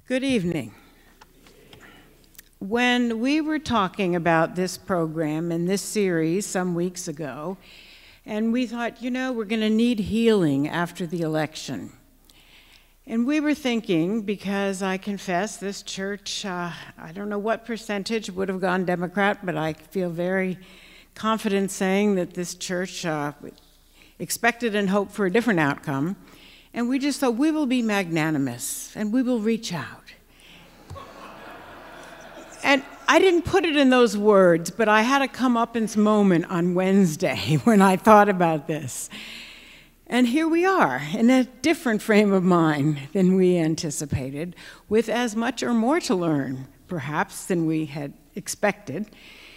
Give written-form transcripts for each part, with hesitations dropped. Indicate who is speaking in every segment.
Speaker 1: Good evening. When we were talking about this program and this series some weeks ago, and we thought, we're going to need healing after the election. And we were thinking, because I confess this church, I don't know what percentage would have gone Democrat, but I feel very confident saying that this church expected and hoped for a different outcome. And we just thought, we will be magnanimous, and we will reach out. And I didn't put it in those words, but I had a comeuppance moment on Wednesday when I thought about this. And here we are, in a different frame of mind than we anticipated, with as much or more to learn, perhaps, than we had expected.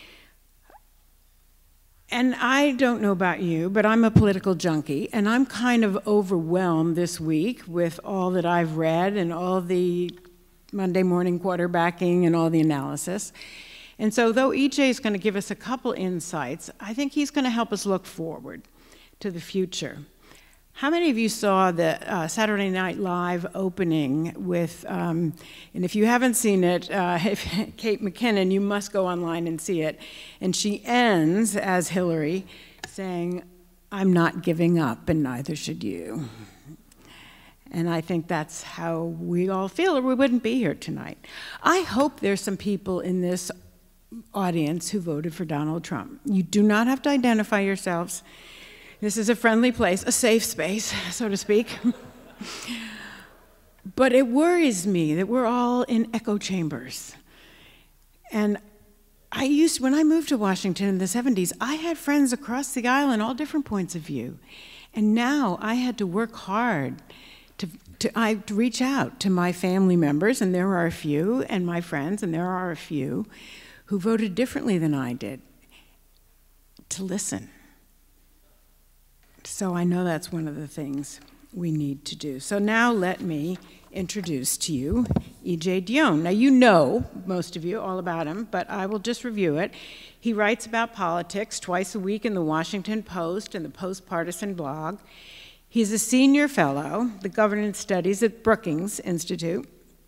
Speaker 1: And I don't know about you, but I'm a political junkie, and I'm kind of overwhelmed this week with all that I've read and all the Monday morning quarterbacking and all the analysis. And so though EJ is going to give us a couple insights, I think he's going to help us look forward to the future. How many of you saw the Saturday Night Live opening with, and if you haven't seen it, Kate McKinnon, you must go online and see it. And she ends, as Hillary, saying, "I'm not giving up, and neither should you." And I think that's how we all feel, or we wouldn't be here tonight. I hope there's some people in this audience who voted for Donald Trump. You do not have to identify yourselves. This is a friendly place, a safe space, so to speak. But it worries me that we're all in echo chambers. And when I moved to Washington in the 70s, I had friends across the aisle in all different points of view. And now I had to work hard to reach out to my family members, and there are a few, and my friends, and there are a few, who voted differently than I did, to listen. So I know that's one of the things we need to do. So now let me introduce to you E.J. Dionne. Now you know, most of you, all about him, but I will just review it. He writes about politics twice a week in the Washington Post and the Post-Partisan blog. He's a senior fellow, the governance studies at Brookings Institution.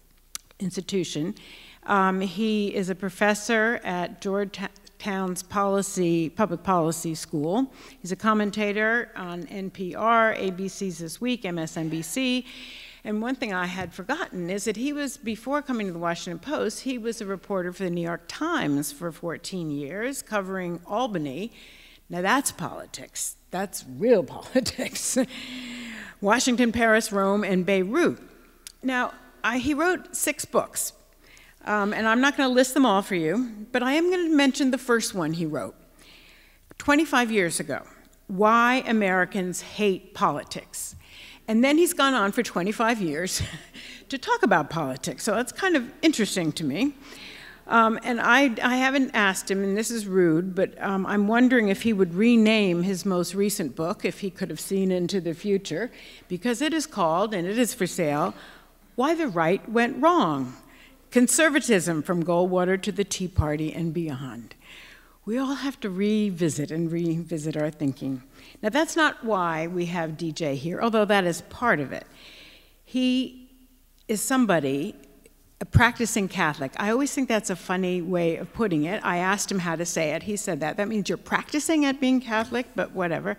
Speaker 1: He is a professor at Georgetown's Public Policy School. He's a commentator on NPR, ABC's This Week, MSNBC. And one thing I had forgotten is that before coming to the Washington Post, he was a reporter for the New York Times for 14 years, covering Albany. Now that's politics. That's real politics. Washington, Paris, Rome, and Beirut. Now, he wrote 6 books. And I'm not going to list them all for you, but I am going to mention the first one he wrote. 25 years ago, Why Americans Hate Politics. And then he's gone on for 25 years to talk about politics, so that's kind of interesting to me. And I haven't asked him, and this is rude, but I'm wondering if he would rename his most recent book, if he could have seen into the future, because it is called, and it is for sale, Why the Right Went Wrong. Conservatism from Goldwater to the Tea Party and beyond. We all have to revisit our thinking. Now that's not why we have DJ here, although that is part of it. He is a practicing Catholic. I always think that's a funny way of putting it. I asked him how to say it. He said that. That means you're practicing at being Catholic, but whatever.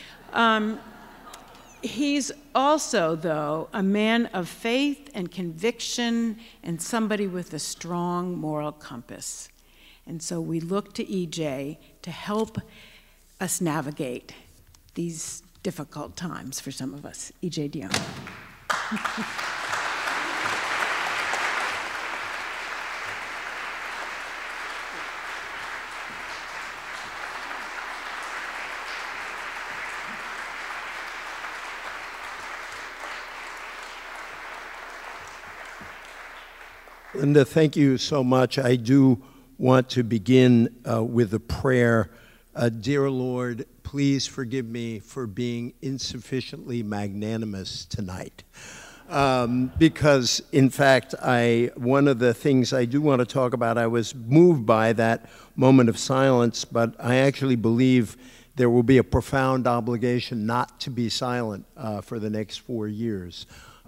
Speaker 1: He's also, though, a man of faith and conviction and somebody with a strong moral compass. And so we look to EJ to help us navigate these difficult times for some of us. EJ Dionne.
Speaker 2: Linda, thank you so much. I do want to begin with a prayer. Dear Lord, please forgive me for being insufficiently magnanimous tonight. Because, in fact, one of the things I do want to talk about, I was moved by that moment of silence, but I actually believe there will be a profound obligation not to be silent for the next 4 years.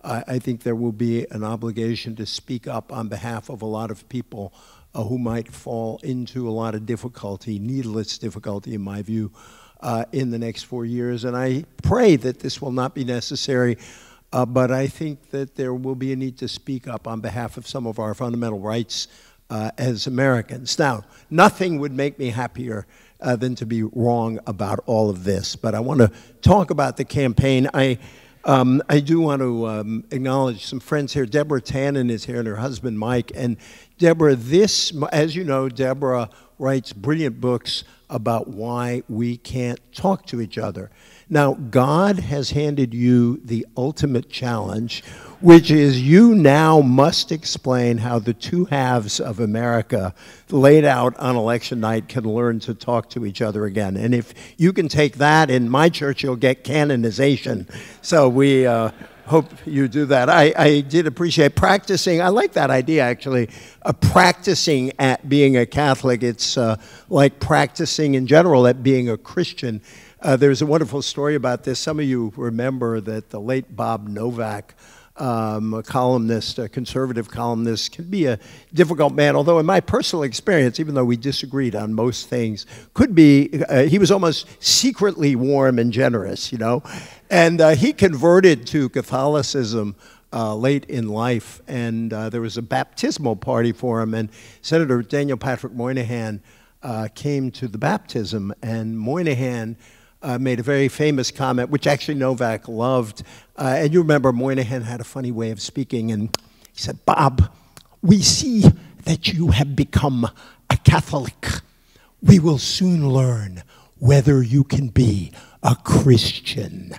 Speaker 2: I think there will be an obligation to speak up on behalf of a lot of people who might fall into a lot of difficulty, needless difficulty in my view, in the next 4 years. And I pray that this will not be necessary, but I think that there will be a need to speak up on behalf of some of our fundamental rights as Americans. Now, nothing would make me happier than to be wrong about all of this, but I want to talk about the campaign. I do want to acknowledge some friends here. Deborah Tannen is here and her husband Mike. And Deborah, as you know, Deborah writes brilliant books about why we can't talk to each other. Now, God has handed you the ultimate challenge, which is you now must explain how the two halves of America laid out on election night can learn to talk to each other again. And if you can take that, in my church, you'll get canonization. So we hope you do that. I did appreciate practicing. I like that idea, actually, practicing at being a Catholic. It's like practicing in general at being a Christian. There's a wonderful story about this. Some of you remember that the late Bob Novak, a columnist, a conservative columnist, can be a difficult man, although in my personal experience, even though we disagreed on most things, could be, he was almost secretly warm and generous, you know. And he converted to Catholicism late in life, and there was a baptismal party for him, and Senator Daniel Patrick Moynihan came to the baptism, and Moynihan made a very famous comment, which actually Novak loved. And you remember Moynihan had a funny way of speaking, and he said, "Bob, we see that you have become a Catholic. We will soon learn whether you can be a Christian."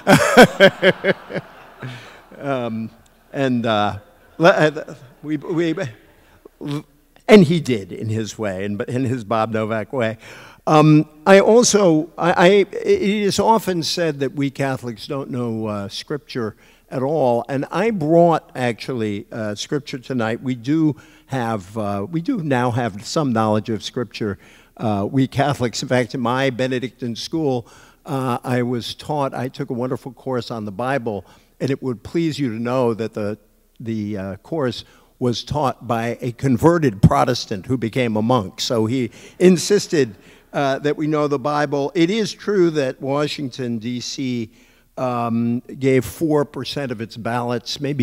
Speaker 2: And he did in his way, in his Bob Novak way. It is often said that we Catholics don't know Scripture at all, and I brought actually Scripture tonight. We do now have some knowledge of Scripture. We Catholics, in fact, in my Benedictine school, I took a wonderful course on the Bible, and it would please you to know that the course was taught by a converted Protestant who became a monk. So he insisted that we know the Bible. It is true that Washington, D.C. Gave 4% of its ballots, maybe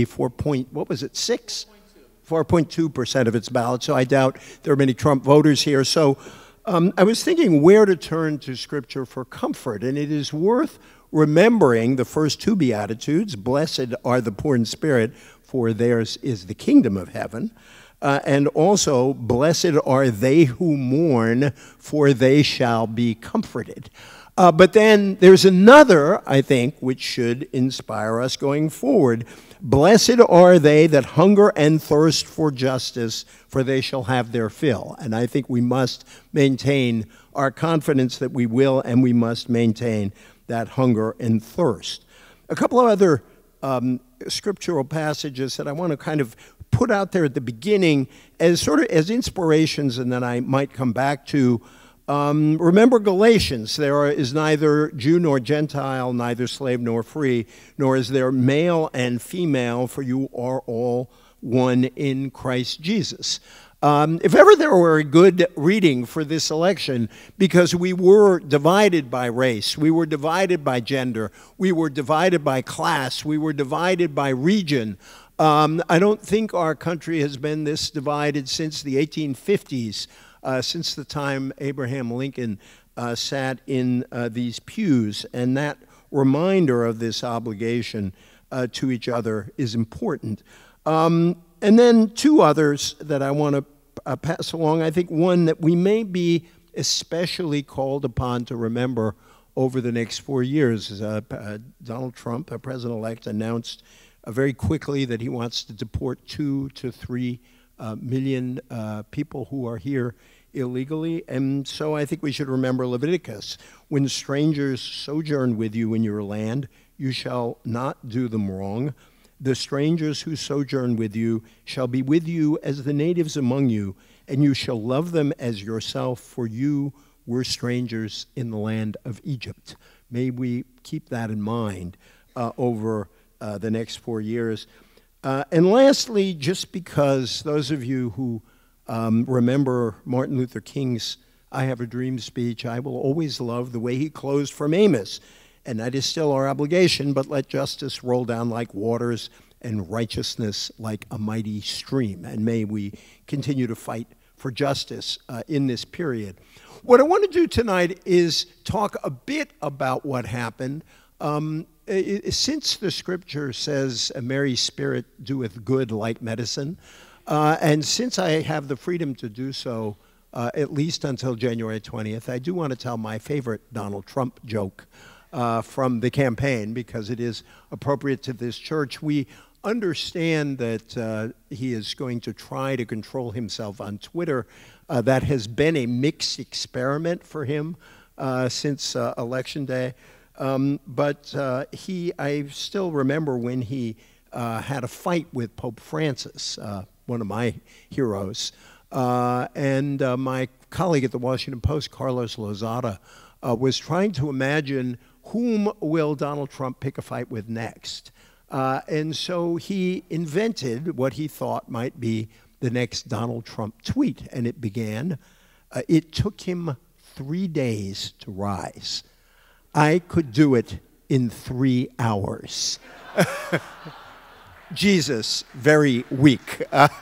Speaker 2: 4.2% of its ballots. So I doubt there are many Trump voters here. So I was thinking where to turn to Scripture for comfort, and it is worth remembering the first two Beatitudes. Blessed are the poor in spirit, for theirs is the kingdom of heaven. And also, blessed are they who mourn, for they shall be comforted. But then there's another, I think, which should inspire us going forward. Blessed are they that hunger and thirst for justice, for they shall have their fill. And I think we must maintain our confidence that we will, and we must maintain that hunger and thirst. A couple of other scriptural passages that I want to kind of put out there at the beginning as sort of as inspirations, and then I might come back to. Remember Galatians, there is neither Jew nor Gentile, neither slave nor free, nor is there male and female, for you are all one in Christ Jesus. If ever there were a good reading for this election, because we were divided by race, we were divided by gender, we were divided by class, we were divided by region. I don't think our country has been this divided since the 1850s, since the time Abraham Lincoln sat in these pews. And that reminder of this obligation to each other is important. And then two others that I want to pass along. I think one that we may be especially called upon to remember over the next 4 years is Donald Trump, our president-elect, announced very quickly that he wants to deport 2 to 3 million people who are here illegally. And so I think we should remember Leviticus. When strangers sojourn with you in your land, you shall not do them wrong. The strangers who sojourn with you shall be with you as the natives among you, and you shall love them as yourself, for you were strangers in the land of Egypt. May we keep that in mind over the next 4 years. And lastly, just because those of you who remember Martin Luther King's I Have a Dream speech, I will always love the way he closed from Amos. And that is still our obligation, but let justice roll down like waters and righteousness like a mighty stream. And may we continue to fight for justice in this period. What I want to do tonight is talk a bit about what happened. Since the scripture says a merry spirit doeth good like medicine, and since I have the freedom to do so, at least until January 20th, I do want to tell my favorite Donald Trump joke from the campaign, because it is appropriate to this church. We understand that he is going to try to control himself on Twitter. That has been a mixed experiment for him since Election Day. But I still remember when he had a fight with Pope Francis, one of my heroes. And my colleague at the Washington Post, Carlos Lozada, was trying to imagine whom will Donald Trump pick a fight with next. And so he invented what he thought might be the next Donald Trump tweet. And it began, it took him 3 days to rise. I could do it in 3 hours. Jesus, very weak.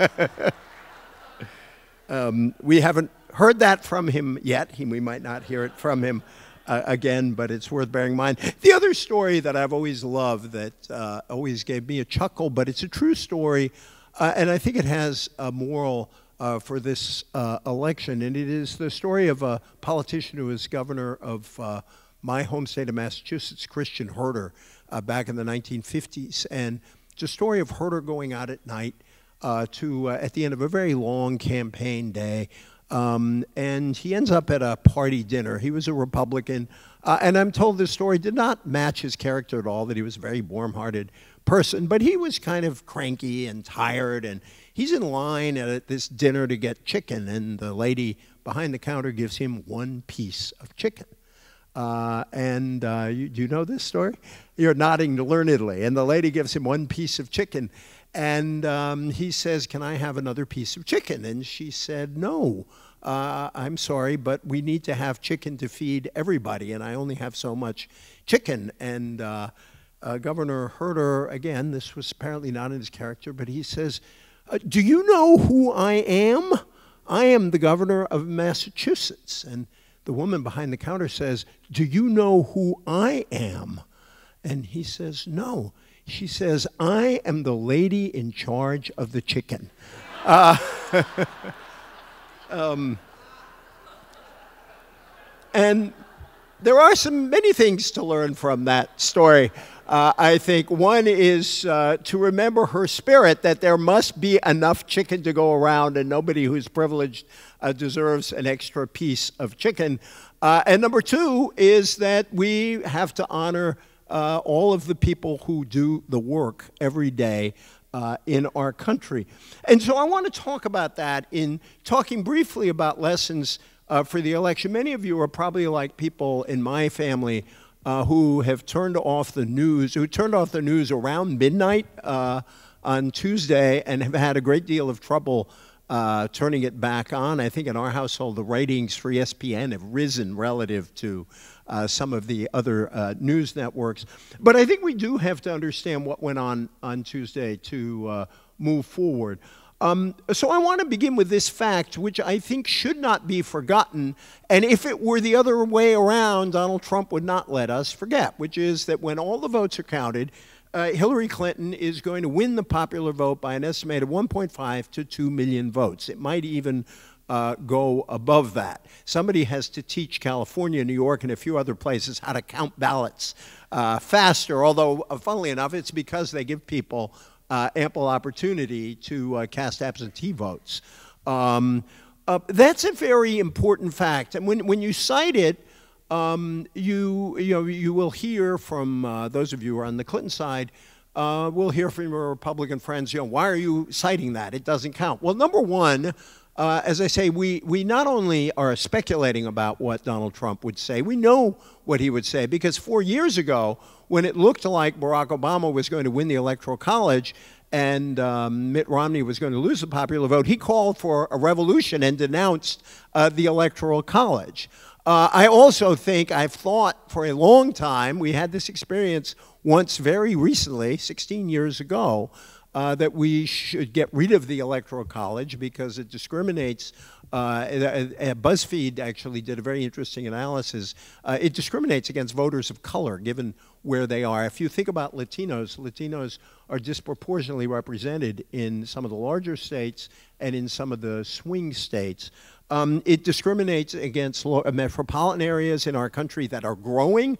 Speaker 2: We haven't heard that from him yet. We might not hear it from him again, but it's worth bearing in mind. The other story that I've always loved that always gave me a chuckle, but it's a true story, and I think it has a moral for this election, and it is the story of a politician who was governor of my home state of Massachusetts, Christian Herter, back in the 1950s. And it's a story of Herter going out at night at the end of a very long campaign day. And he ends up at a party dinner. He was a Republican. And I'm told this story did not match his character at all, that he was a very warm-hearted person. But he was kind of cranky and tired. And he's in line at this dinner to get chicken. And the lady behind the counter gives him 1 piece of chicken. Do you know this story? You're nodding learnedly. And the lady gives him 1 piece of chicken. And he says, "Can I have another piece of chicken?" And she said, "No, I'm sorry, but we need to have chicken to feed everybody, and I only have so much chicken." And Governor Herter, again, this was apparently not in his character, but he says, "Do you know who I am? I am the governor of Massachusetts." And the woman behind the counter says, "Do you know who I am?" And he says, "No." She says, "I am the lady in charge of the chicken." And there are many things to learn from that story. I think one is to remember her spirit, that there must be enough chicken to go around, and nobody who's privileged deserves an extra piece of chicken. And number 2 is that we have to honor all of the people who do the work every day in our country. And so I want to talk about that in talking briefly about lessons for the election. Many of you are probably like people in my family who have turned off the news, around midnight on Tuesday and have had a great deal of trouble turning it back on. I think in our household, the ratings for ESPN have risen relative to some of the other news networks. But I think we do have to understand what went on Tuesday to move forward. So I want to begin with this fact, which I think should not be forgotten. And if it were the other way around, Donald Trump would not let us forget, which is that when all the votes are counted, Hillary Clinton is going to win the popular vote by an estimated 1.5 to 2 million votes. It might even go above that. Somebody has to teach California, New York, and a few other places how to count ballots faster, although, funnily enough, it's because they give people ample opportunity to cast absentee votes. That's a very important fact. And when you cite it, you will hear from those of you who are on the Clinton side, we'll hear from your Republican friends, why are you citing that? It doesn't count. Well, number one, as I say, we not only are speculating about what Donald Trump would say, we know what he would say, because 4 years ago, when it looked like Barack Obama was going to win the Electoral College and Mitt Romney was going to lose the popular vote, he called for a revolution and denounced the Electoral College. I also think, I've thought for a long time, we had this experience once very recently, 16 years ago, that we should get rid of the Electoral College because it discriminates. BuzzFeed actually did a very interesting analysis. It discriminates against voters of color, given where they are. If you think about Latinos, Latinos are disproportionately represented in some of the larger states and in some of the swing states. It discriminates against metropolitan areas in our country that are growing,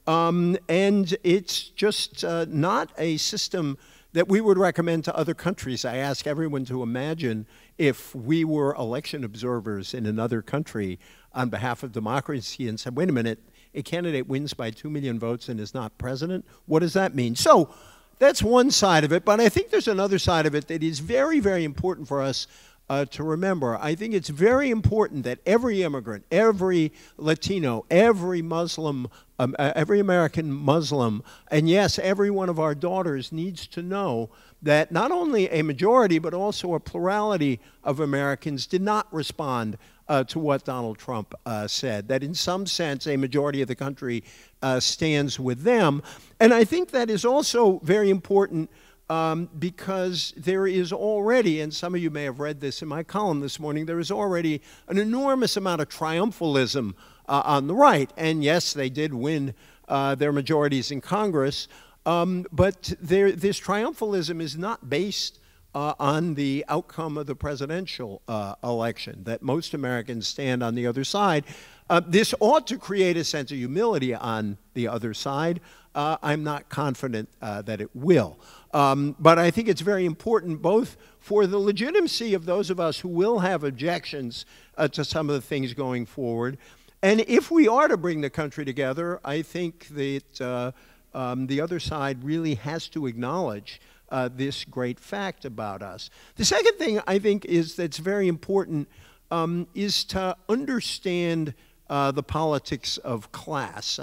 Speaker 2: and it's just not a system that we would recommend to other countries. I ask everyone to imagine if we were election observers in another country on behalf of democracy and said, wait a minute, a candidate wins by 2 million votes and is not president? What does that mean? So that's one side of it, but I think there's another side of it that is very, very important for us to remember. I think it's very important that every immigrant, every Latino, every Muslim, every American Muslim, and yes, every one of our daughters needs to know that not only a majority, but also a plurality of Americans did not respond to what Donald Trump said, that in some sense a majority of the country stands with them. And I think that is also very important because there is already, and some of you may have read this in my column this morning, there is already an enormous amount of triumphalism on the right. And yes, they did win their majorities in Congress, but this triumphalism is not based on the outcome of the presidential election, that most Americans stand on the other side. This ought to create a sense of humility on the other side. I'm not confident that it will. But I think it's very important both for the legitimacy of those of us who will have objections to some of the things going forward. And if we are to bring the country together, I think that the other side really has to acknowledge this great fact about us. The second thing I think is that's very important is to understand the politics of class.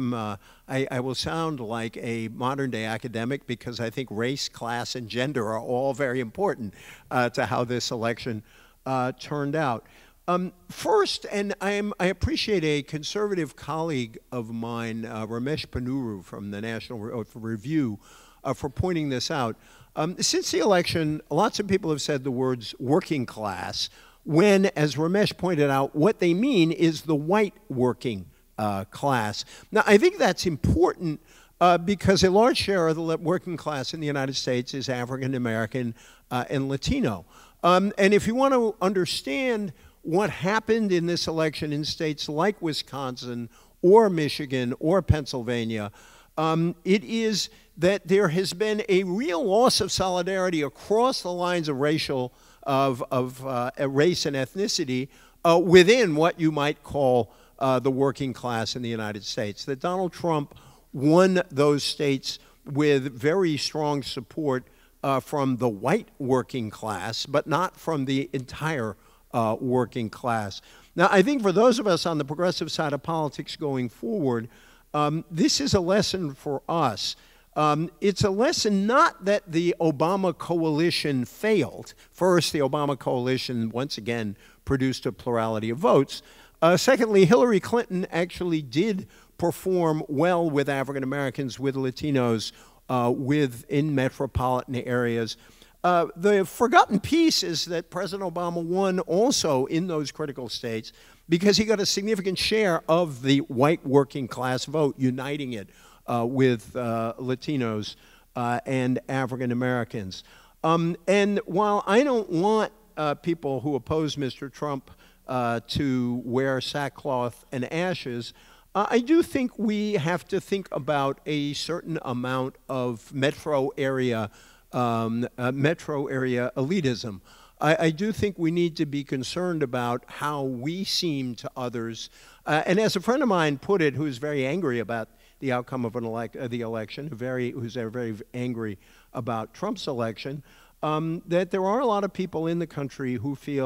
Speaker 2: I will sound like a modern-day academic because I think race, class, and gender are all very important to how this election turned out. First, and I appreciate a conservative colleague of mine, Ramesh Ponnuru from the National Review, for pointing this out. Since the election, lots of people have said the words working class, when, as Ramesh pointed out, what they mean is the white working class. Now, I think that's important because a large share of the working class in the United States is African American and Latino. And if you want to understand what happened in this election in states like Wisconsin or Michigan or Pennsylvania, it is that there has been a real loss of solidarity across the lines of race and ethnicity within what you might call the working class in the United States. That Donald Trump won those states with very strong support from the white working class, but not from the entire working class. Now, I think for those of us on the progressive side of politics going forward, this is a lesson for us. It's a lesson not that the Obama coalition failed. First, the Obama coalition once again produced a plurality of votes. Secondly, Hillary Clinton actually did perform well with African Americans, with Latinos, in metropolitan areas. The forgotten piece is that President Obama won also in those critical states because he got a significant share of the white working class vote, uniting it with Latinos and African Americans. And while I don't want people who oppose Mr. Trump to wear sackcloth and ashes, I do think we have to think about a certain amount of metro area elitism. I do think we need to be concerned about how we seem to others. And as a friend of mine put it, who's very angry about the outcome of the election, who's very angry about Trump's election, that there are a lot of people in the country who feel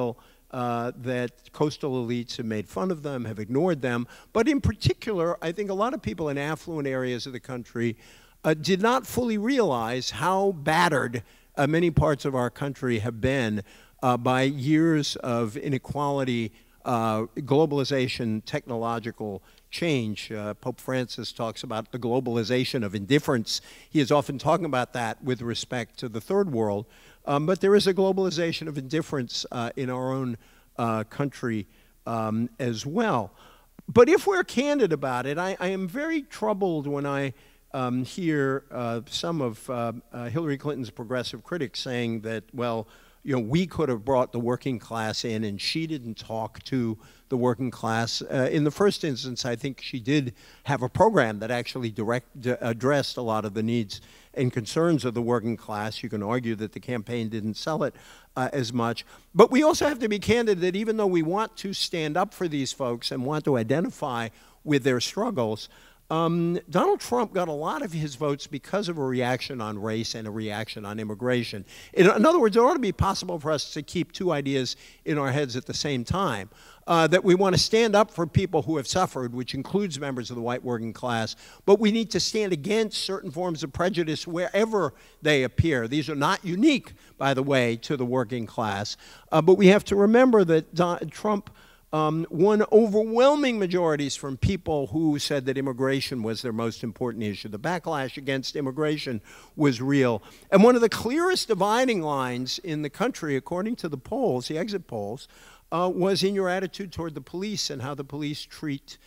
Speaker 2: that coastal elites have made fun of them, have ignored them. But in particular, I think a lot of people in affluent areas of the country did not fully realize how battered many parts of our country have been by years of inequality, globalization, technological change. Pope Francis talks about the globalization of indifference. He is often talking about that with respect to the third world. But there is a globalization of indifference in our own country as well. But if we're candid about it, I am very troubled when I hear some of Hillary Clinton's progressive critics saying that, well, you know, we could have brought the working class in and she didn't talk to the working class. In the first instance, I think she did have a program that actually addressed a lot of the needs and concerns of the working class. You can argue that the campaign didn't sell it as much. But we also have to be candid that even though we want to stand up for these folks and want to identify with their struggles, Donald Trump got a lot of his votes because of a reaction on race and a reaction on immigration. In other words, it ought to be possible for us to keep two ideas in our heads at the same time. That we want to stand up for people who have suffered, which includes members of the white working class, but we need to stand against certain forms of prejudice wherever they appear. These are not unique, by the way, to the working class. But we have to remember that Trump won overwhelming majorities from people who said that immigration was their most important issue. The backlash against immigration was real. And one of the clearest dividing lines in the country, according to the polls, the exit polls, was in your attitude toward the police and how the police treat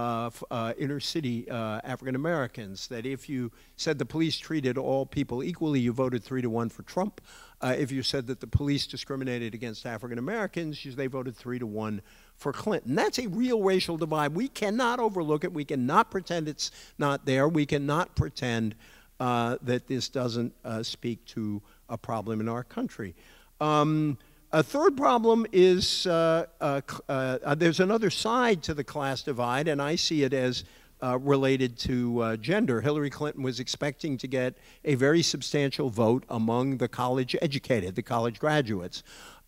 Speaker 2: inner city African Americans. That if you said the police treated all people equally, you voted 3-1 for Trump. If you said that the police discriminated against African Americans, they voted 3-1 for Clinton. That's a real racial divide. We cannot overlook it. We cannot pretend it's not there. We cannot pretend that this doesn't speak to a problem in our country. A third problem is there's another side to the class divide, and I see it as related to gender. Hillary Clinton was expecting to get a very substantial vote among the college educated, the college graduates.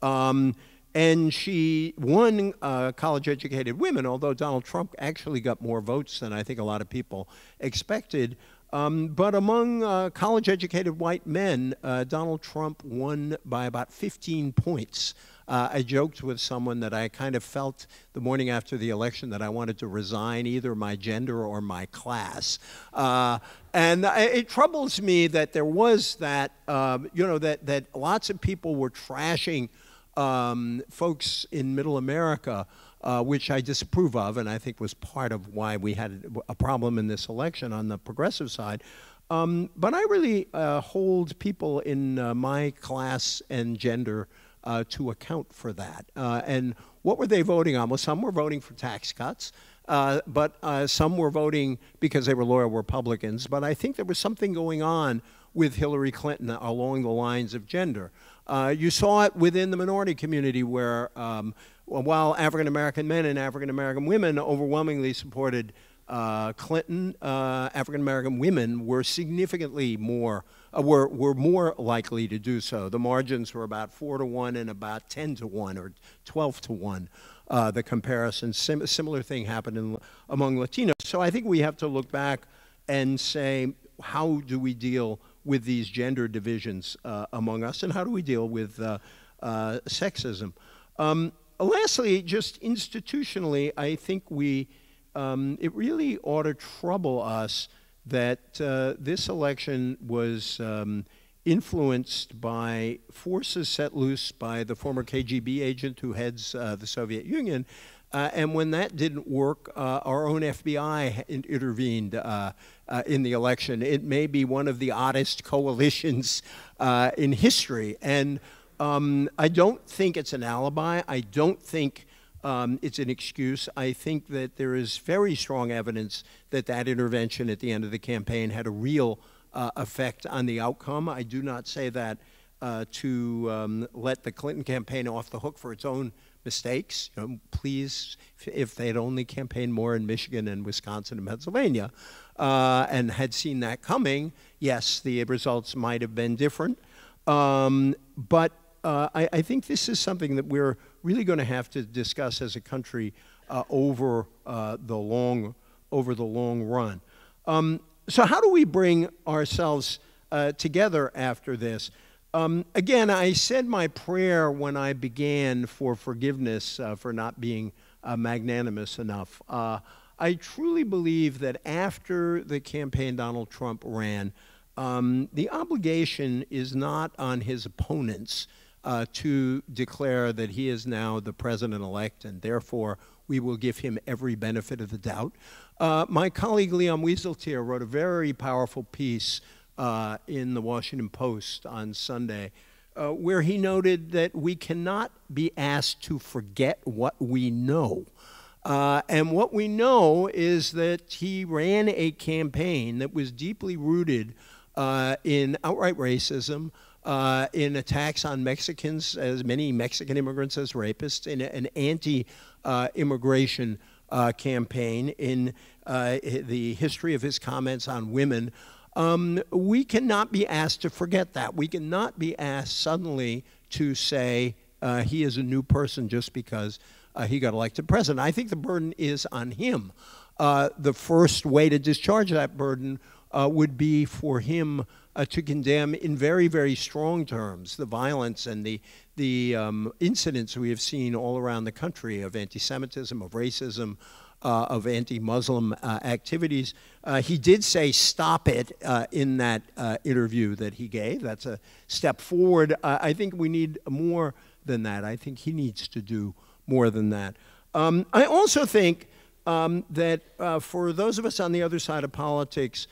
Speaker 2: And she won college-educated women, although Donald Trump actually got more votes than I think a lot of people expected. But among college-educated white men, Donald Trump won by about 15 points. I joked with someone that I kind of felt the morning after the election that I wanted to resign either my gender or my class. And it troubles me that there was that, that lots of people were trashing folks in Middle America, which I disapprove of, and I think was part of why we had a problem in this election on the progressive side. But I really hold people in my class and gender to account for that. And what were they voting on? Well, some were voting for tax cuts, but some were voting because they were loyal Republicans. But I think there was something going on with Hillary Clinton along the lines of gender. You saw it within the minority community where while African-American men and African-American women overwhelmingly supported Clinton, African-American women were significantly more, were more likely to do so. The margins were about 4-1 and about 10-1 or 12-1. The comparison, similar thing happened among Latinos. So I think we have to look back and say, how do we deal with these gender divisions among us, and how do we deal with sexism? Lastly, just institutionally, I think it really ought to trouble us that this election was influenced by forces set loose by the former KGB agent who heads the Soviet Union. And when that didn't work, our own FBI intervened in the election. It may be one of the oddest coalitions in history. And I don't think it's an alibi. I don't think it's an excuse. I think that there is very strong evidence that that intervention at the end of the campaign had a real effect on the outcome. I do not say that to let the Clinton campaign off the hook for its own mistakes. Please, if they had only campaigned more in Michigan and Wisconsin and Pennsylvania and had seen that coming, yes, the results might have been different. But I think this is something that we're really going to have to discuss as a country over the long run. So how do we bring ourselves together after this? Again, I said my prayer when I began for forgiveness for not being magnanimous enough. I truly believe that after the campaign Donald Trump ran, the obligation is not on his opponents to declare that he is now the president-elect, and therefore we will give him every benefit of the doubt. My colleague Liam Wieseltier wrote a very powerful piece in the Washington Post on Sunday where he noted that we cannot be asked to forget what we know. And what we know is that he ran a campaign that was deeply rooted in outright racism, in attacks on Mexicans, as many Mexican immigrants as rapists, in an anti-immigration campaign, in the history of his comments on women. We cannot be asked to forget that. We cannot be asked suddenly to say he is a new person just because he got elected president. I think the burden is on him. The first way to discharge that burden would be for him to condemn in very, very strong terms the violence and the incidents we have seen all around the country of anti-Semitism, of racism, of anti-Muslim activities. He did say stop it in that interview that he gave. That's a step forward. I think we need more than that. I think he needs to do more than that. I also think that for those of us on the other side of politics,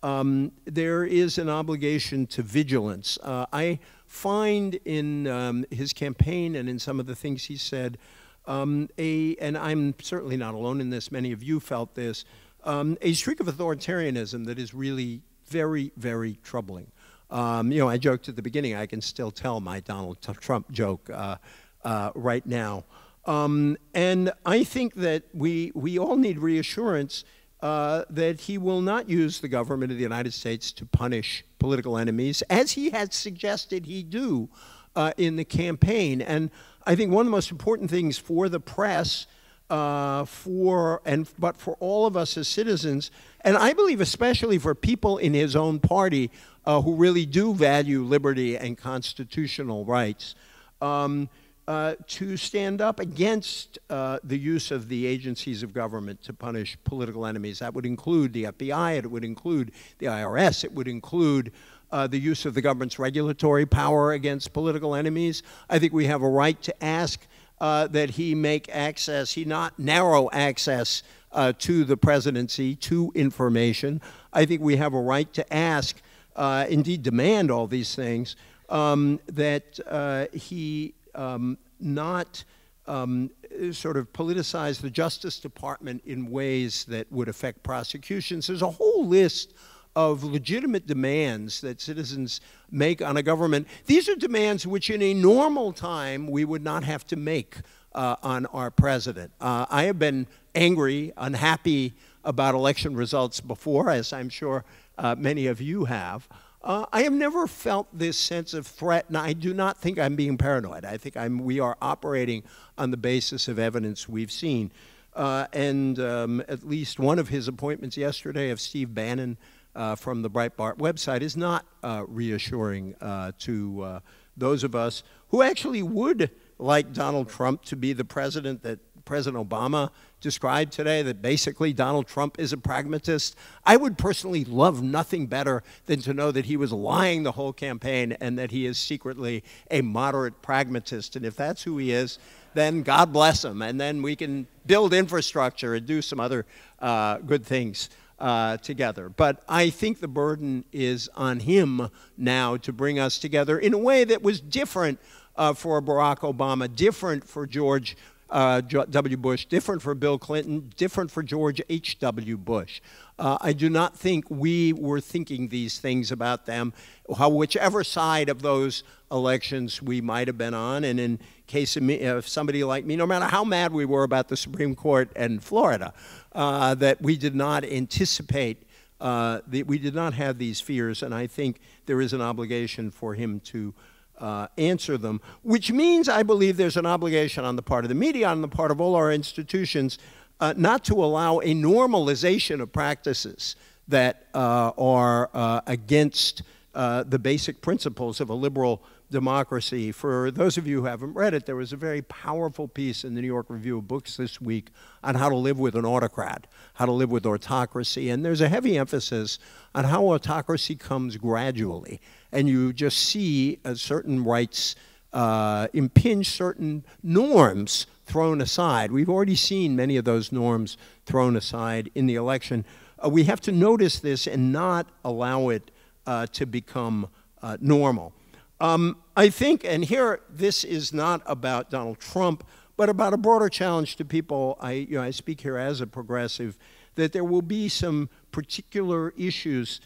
Speaker 2: there is an obligation to vigilance. I find in his campaign and in some of the things he said, and I'm certainly not alone in this, many of you felt this, a streak of authoritarianism that is really very, very troubling. You know, I joked at the beginning, I can still tell my Donald Trump joke right now. And I think that we all need reassurance that he will not use the government of the United States to punish political enemies, as he had suggested he do in the campaign. And I think one of the most important things for the press, but for all of us as citizens, and I believe especially for people in his own party who really do value liberty and constitutional rights, to stand up against the use of the agencies of government to punish political enemies. That would include the FBI, it would include the IRS, it would include the use of the government's regulatory power against political enemies. I think we have a right to ask that he make access, he not narrow access to the presidency, to information. I think we have a right to ask, indeed demand all these things, that he not sort of politicize the Justice Department in ways that would affect prosecutions. There's a whole list of legitimate demands that citizens make on a government. These are demands which in a normal time we would not have to make on our president. I have been angry, unhappy about election results before, as I'm sure many of you have. I have never felt this sense of threat, and I do not think I'm being paranoid. I think we are operating on the basis of evidence we've seen. And at least one of his appointments yesterday of Steve Bannon from the Breitbart website is not reassuring to those of us who actually would like Donald Trump to be the president that President Obama described today, that basically Donald Trump is a pragmatist. I would personally love nothing better than to know that he was lying the whole campaign and that he is secretly a moderate pragmatist. And if that's who he is, then God bless him. And then we can build infrastructure and do some other good things together. But I think the burden is on him now to bring us together in a way that was different for Barack Obama, different for George W. Bush, different for Bill Clinton, different for George H.W. Bush. I do not think we were thinking these things about them, whichever side of those elections we might have been on. And in case of me, somebody like me, no matter how mad we were about the Supreme Court and Florida, that we did not anticipate, we did not have these fears. And I think there is an obligation for him to answer them, which means I believe there's an obligation on the part of the media, on the part of all our institutions, not to allow a normalization of practices that are against the basic principles of a liberal democracy. For those of you who haven't read it, there was a very powerful piece in the New York Review of Books this week on how to live with an autocrat, how to live with autocracy. And there's a heavy emphasis on how autocracy comes gradually. And you just see certain rights impinge, certain norms thrown aside. We've already seen many of those norms thrown aside in the election. We have to notice this and not allow it to become normal. I think, and here, this is not about Donald Trump, but about a broader challenge to people. I speak here as a progressive, that there will be some particular issues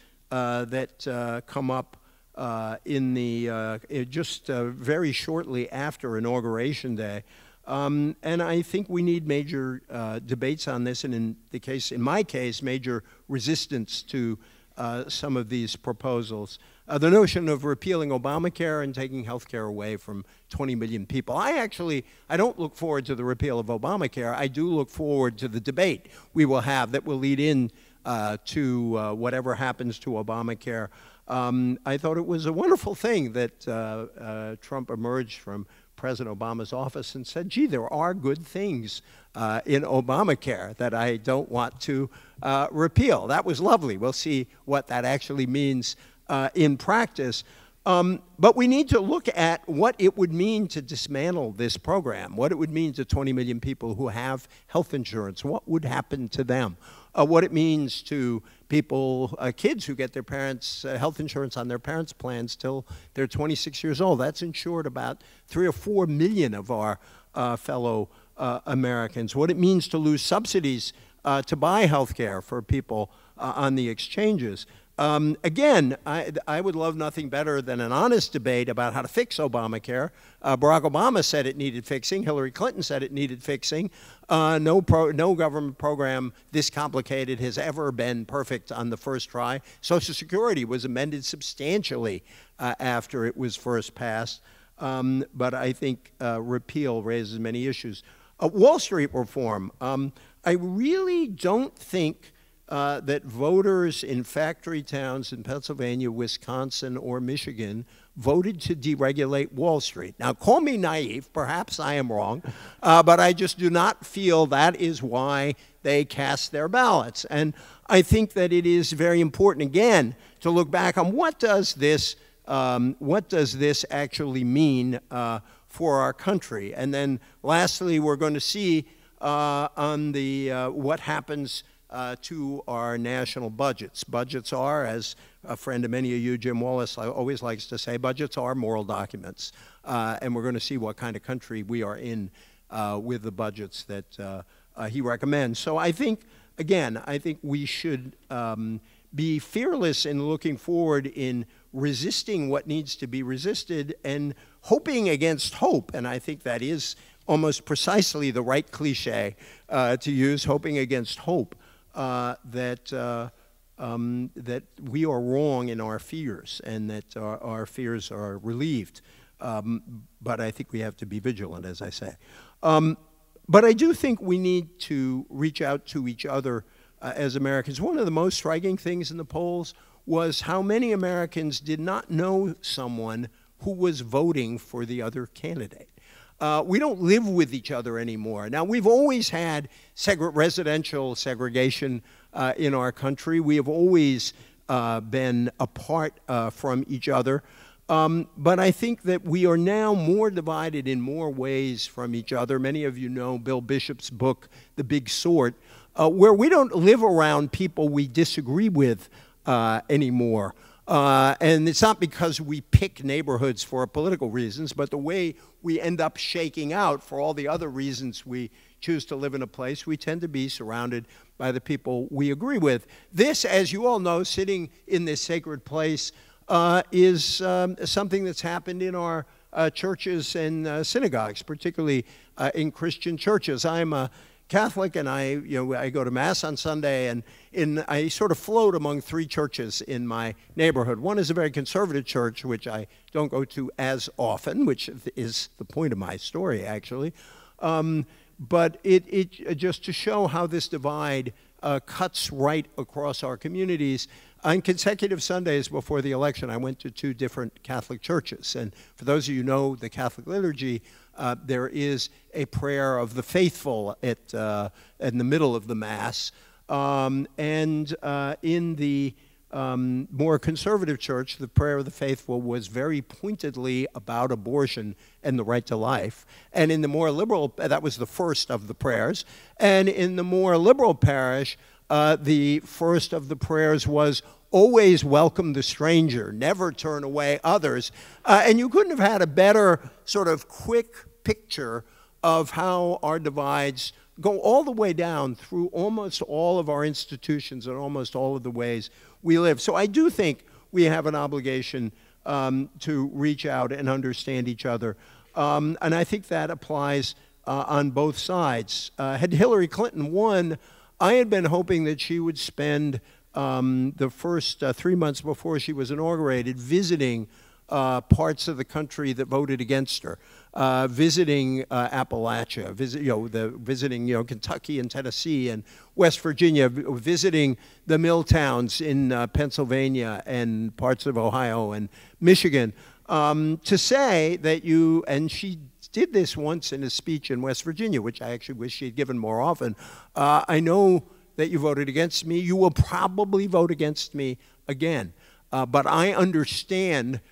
Speaker 2: that come up in the just very shortly after Inauguration Day. And I think we need major debates on this, and in my case, major resistance to some of these proposals. The notion of repealing Obamacare and taking health care away from 20 million people. I don't look forward to the repeal of Obamacare. I do look forward to the debate we will have that will lead in to whatever happens to Obamacare. I thought it was a wonderful thing that Trump emerged from President Obama's office and said, gee, there are good things in Obamacare that I don't want to repeal. That was lovely. We'll see what that actually means in practice. But we need to look at what it would mean to dismantle this program, what it would mean to 20 million people who have health insurance, what would happen to them, what it means to people, kids who get their parents' health insurance on their parents' plans till they're 26 years old. That's insured about 3 or 4 million of our fellow Americans. What it means to lose subsidies to buy health care for people on the exchanges. Again, I would love nothing better than an honest debate about how to fix Obamacare. Barack Obama said it needed fixing. Hillary Clinton said it needed fixing. No government program this complicated has ever been perfect on the first try. Social Security was amended substantially after it was first passed. But I think repeal raises many issues. Wall Street reform. I really don't think that voters in factory towns in Pennsylvania, Wisconsin, or Michigan voted to deregulate Wall Street. Now, call me naive. Perhaps I am wrong. But I just do not feel that is why they cast their ballots. And I think that it is very important, again, to look back on what does this actually mean for our country. And then lastly, we're going to see on the what happens to our national budgets. Budgets are, as a friend of many of you, Jim Wallace, always likes to say, budgets are moral documents. And we're going to see what kind of country we are in with the budgets that he recommends. So I think, again, I think we should be fearless in looking forward in resisting what needs to be resisted and hoping against hope. And I think that is almost precisely the right cliche to use, hoping against hope. That we are wrong in our fears and that our fears are relieved. But I think we have to be vigilant, as I say. But I do think we need to reach out to each other as Americans. One of the most striking things in the polls was how many Americans did not know someone who was voting for the other candidate. We don't live with each other anymore. Now, we've always had residential segregation in our country. We have always been apart from each other. But I think that we are now more divided in more ways from each other. Many of you know Bill Bishop's book, The Big Sort, where we don't live around people we disagree with anymore. And it's not because we pick neighborhoods for political reasons, but the way we end up shaking out for all the other reasons we choose to live in a place, we tend to be surrounded by the people we agree with. This, as you all know, sitting in this sacred place, is something that's happened in our churches and synagogues, particularly in Christian churches. I'm a Catholic, and I go to Mass on Sunday, and I sort of float among three churches in my neighborhood. One is a very conservative church, which I don't go to as often, which is the point of my story, actually. But it just to show how this divide cuts right across our communities. On consecutive Sundays before the election, I went to 2 different Catholic churches. And for those of you who know the Catholic liturgy, there is a prayer of the faithful in the middle of the Mass. In the more conservative church, the prayer of the faithful was very pointedly about abortion and the right to life. And in the more liberal, that was the first of the prayers. And in the more liberal parish, the first of the prayers was, always welcome the stranger, never turn away others. And you couldn't have had a better sort of quick picture of how our divides go all the way down through almost all of our institutions and almost all of the ways we live. So I do think we have an obligation to reach out and understand each other. And I think that applies on both sides. Had Hillary Clinton won, I had been hoping that she would spend the first 3 months before she was inaugurated visiting parts of the country that voted against her, visiting Appalachia, visiting Kentucky and Tennessee and West Virginia, visiting the mill towns in Pennsylvania and parts of Ohio and Michigan, to say that and she did this once in a speech in West Virginia, which I actually wish she had given more often. I know that you voted against me. You will probably vote against me again. But I understand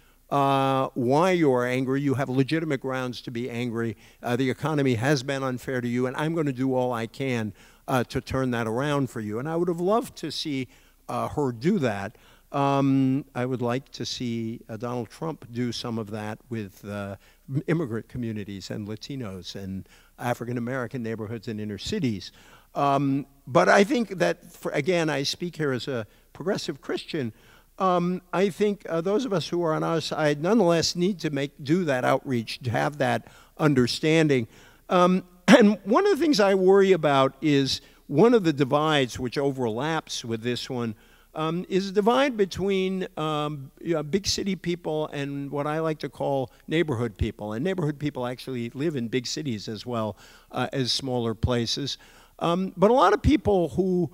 Speaker 2: why you are angry. You have legitimate grounds to be angry. The economy has been unfair to you, and I'm going to do all I can to turn that around for you. And I would have loved to see her do that. I would like to see Donald Trump do some of that with immigrant communities and Latinos and African-American neighborhoods and inner cities. But I think that, again, I speak here as a progressive Christian. I think those of us who are on our side nonetheless need to do that outreach, to have that understanding. And one of the things I worry about is one of the divides which overlaps with this one is a divide between big city people and what I like to call neighborhood people. And neighborhood people actually live in big cities as well as smaller places. But a lot of people who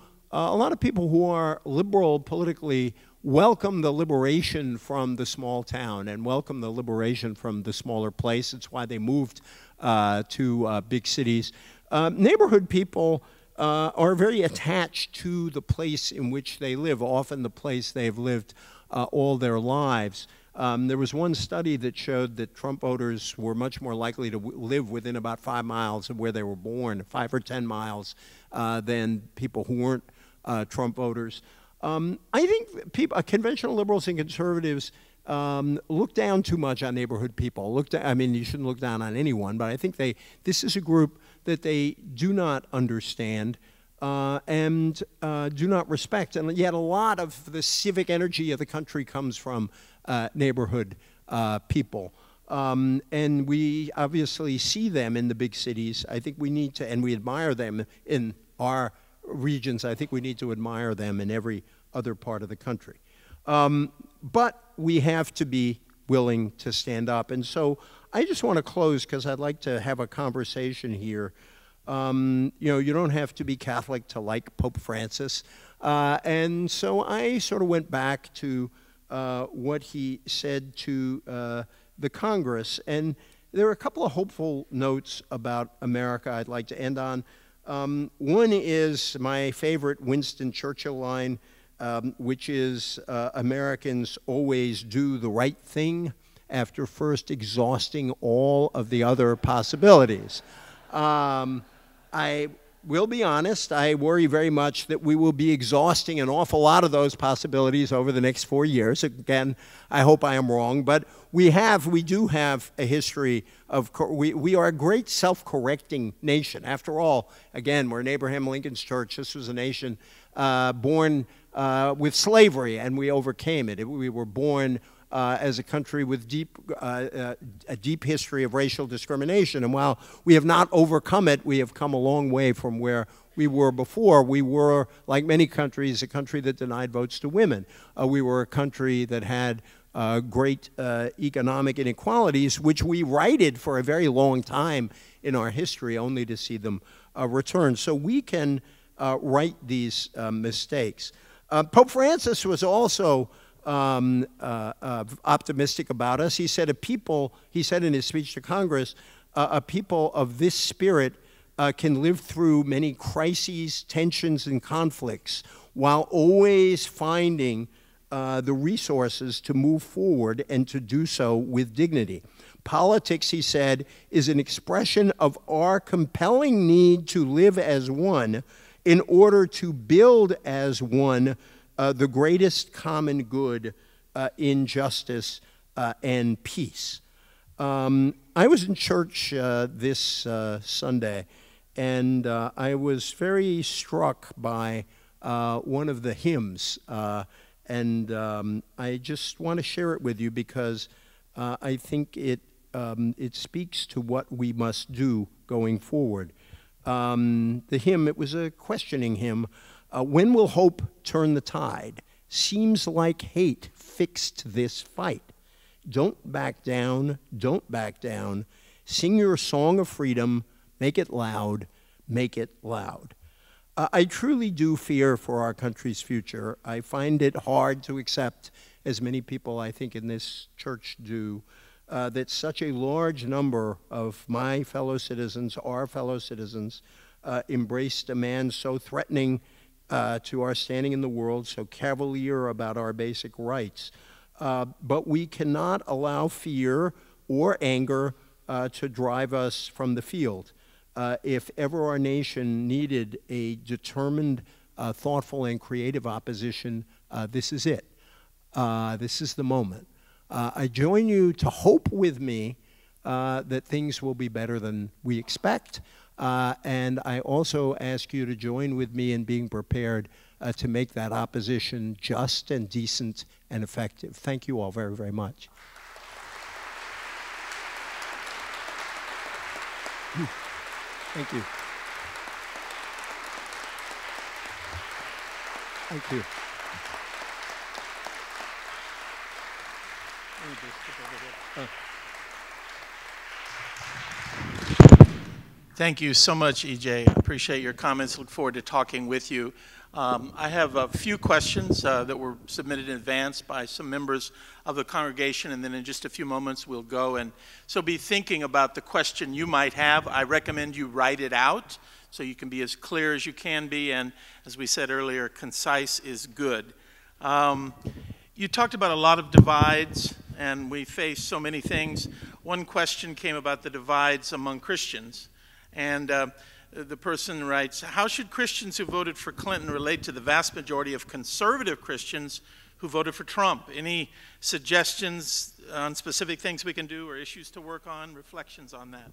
Speaker 2: are liberal politically welcome the liberation from the small town and welcome the liberation from the smaller place. It's why they moved to big cities. Neighborhood people are very attached to the place in which they live, often the place they've lived all their lives. There was one study that showed that Trump voters were much more likely to live within about 5 miles of where they were born, 5 or 10 miles, than people who weren't Trump voters. I think conventional liberals and conservatives look down too much on neighborhood people. I mean, you shouldn't look down on anyone, but I think this is a group that they do not understand and do not respect. And yet a lot of the civic energy of the country comes from neighborhood people. And we obviously see them in the big cities. I think we need to, and we admire them in our regions. I think we need to admire them in every other part of the country. But we have to be willing to stand up. And so I just want to close because I'd like to have a conversation here. You don't have to be Catholic to like Pope Francis. And so I sort of went back to what he said to the Congress. And there are a couple of hopeful notes about America I'd like to end on. One is my favorite Winston Churchill line, which is Americans always do the right thing after first exhausting all of the other possibilities. I will be honest, I worry very much that we will be exhausting an awful lot of those possibilities over the next 4 years. Again, I hope I am wrong, but we do have a history of, we are a great self-correcting nation. After all, again, we're in Abraham Lincoln's church. This was a nation born with slavery, and we overcame it. We were born as a country with a deep history of racial discrimination. And while we have not overcome it, we have come a long way from where we were before. We were, like many countries, a country that denied votes to women. We were a country that had great economic inequalities, which we righted for a very long time in our history, only to see them return. So we can right these mistakes. Pope Francis was also optimistic about us. He said, he said in his speech to Congress, a people of this spirit can live through many crises, tensions, and conflicts while always finding the resources to move forward and to do so with dignity. Politics, he said, is an expression of our compelling need to live as one in order to build as one the greatest common good in justice and peace. I was in church this Sunday, and I was very struck by one of the hymns, and I just want to share it with you because I think it speaks to what we must do going forward. The hymn, it was a questioning hymn. When will hope turn the tide? Seems like hate fixed this fight. Don't back down, don't back down. Sing your song of freedom, make it loud, make it loud. I truly do fear for our country's future. I find it hard to accept, as many people I think in this church do, that such a large number of my fellow citizens, our fellow citizens, embraced a man so threatening to our standing in the world, so cavalier about our basic rights. But we cannot allow fear or anger to drive us from the field. If ever our nation needed a determined, thoughtful, and creative opposition, this is it. This is the moment. I join you to hope with me that things will be better than we expect. And I also ask you to join with me in being prepared to make that opposition just and decent and effective. Thank you all very, very much. Thank you. Thank you.
Speaker 3: Thank you so much, EJ. I appreciate your comments. Look forward to talking with you. I have a few questions that were submitted in advance by some members of the congregation, and then in just a few moments we'll go. And so be thinking about the question you might have. I recommend you write it out so you can be as clear as you can be, and as we said earlier, concise is good. You talked about a lot of divides, and we face so many things. One question came about the divides among Christians. And the person writes, how should Christians who voted for Clinton relate to the vast majority of conservative Christians who voted for Trump? Any suggestions on specific things we can do or issues to work on, reflections on that?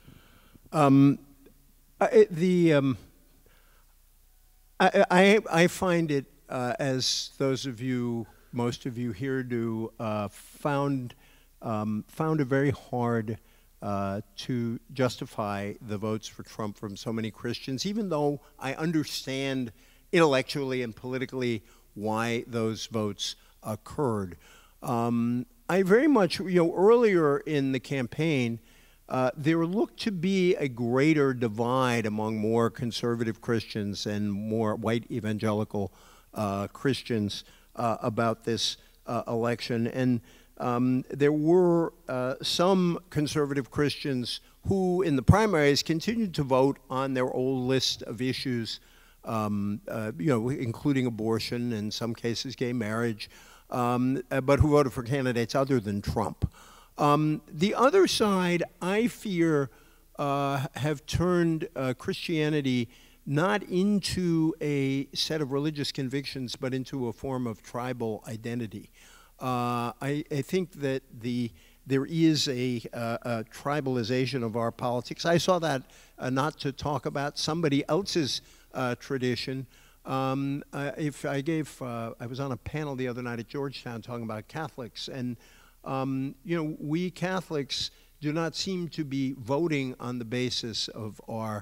Speaker 2: I find it, as those of you, most of you here do, found it very hard to justify the votes for Trump from so many Christians, even though I understand intellectually and politically why those votes occurred. I very much, earlier in the campaign, there looked to be a greater divide among more conservative Christians and more white evangelical Christians about this election. And there were some conservative Christians who, in the primaries, continued to vote on their old list of issues, including abortion, in some cases gay marriage, but who voted for candidates other than Trump. The other side, I fear, have turned Christianity not into a set of religious convictions, but into a form of tribal identity. I think that there is a tribalization of our politics. I saw that, not to talk about somebody else's tradition, If I gave, I was on a panel the other night at Georgetown talking about Catholics, and you know, we Catholics do not seem to be voting on the basis of our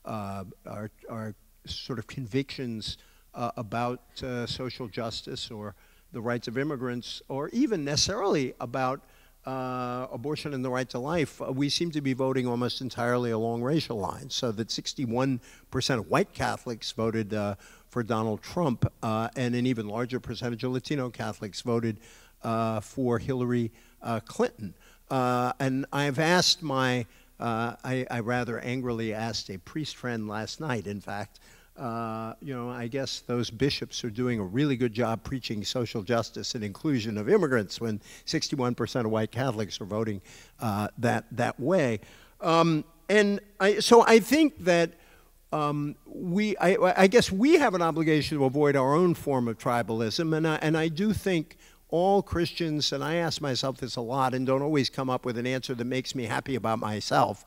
Speaker 2: sort of convictions about social justice or the rights of immigrants, or even necessarily about abortion and the right to life. We seem to be voting almost entirely along racial lines, so that 61% of white Catholics voted for Donald Trump, and an even larger percentage of Latino Catholics voted for Hillary Clinton. And I've asked I rather angrily asked a priest friend last night, in fact, you know, I guess those bishops are doing a really good job preaching social justice and inclusion of immigrants when 61% of white Catholics are voting that way. So I think that I guess we have an obligation to avoid our own form of tribalism, and I do think all Christians, and I ask myself this a lot and don't always come up with an answer that makes me happy about myself,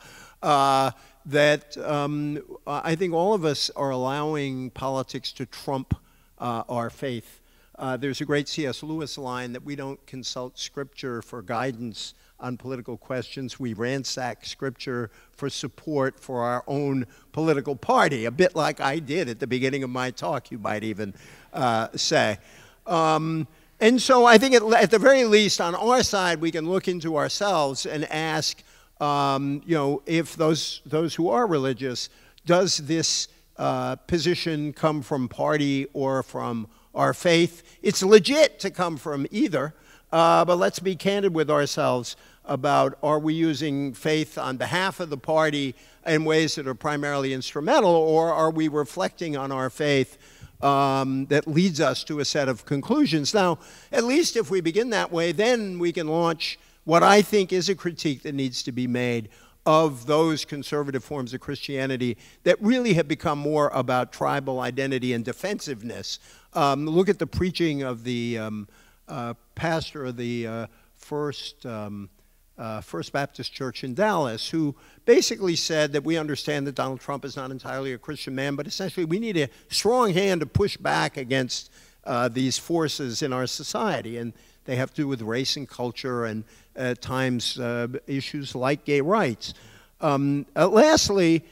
Speaker 2: that I think all of us are allowing politics to trump our faith. There's a great C.S. Lewis line that we don't consult Scripture for guidance on political questions. We ransack Scripture for support for our own political party, a bit like I did at the beginning of my talk, you might even say. And so I think at the very least on our side we can look into ourselves and ask, you know, if those who are religious, does this position come from party or from our faith? It's legit to come from either, but let's be candid with ourselves about, are we using faith on behalf of the party in ways that are primarily instrumental, or are we reflecting on our faith that leads us to a set of conclusions? Now, at least if we begin that way, then we can launch what I think is a critique that needs to be made of those conservative forms of Christianity that really have become more about tribal identity and defensiveness. Look at the preaching of the pastor of the First Baptist Church in Dallas, who basically said that we understand that Donald Trump is not entirely a Christian man, but essentially we need a strong hand to push back against these forces in our society, and they have to do with race and culture and at times issues like gay rights. Lastly,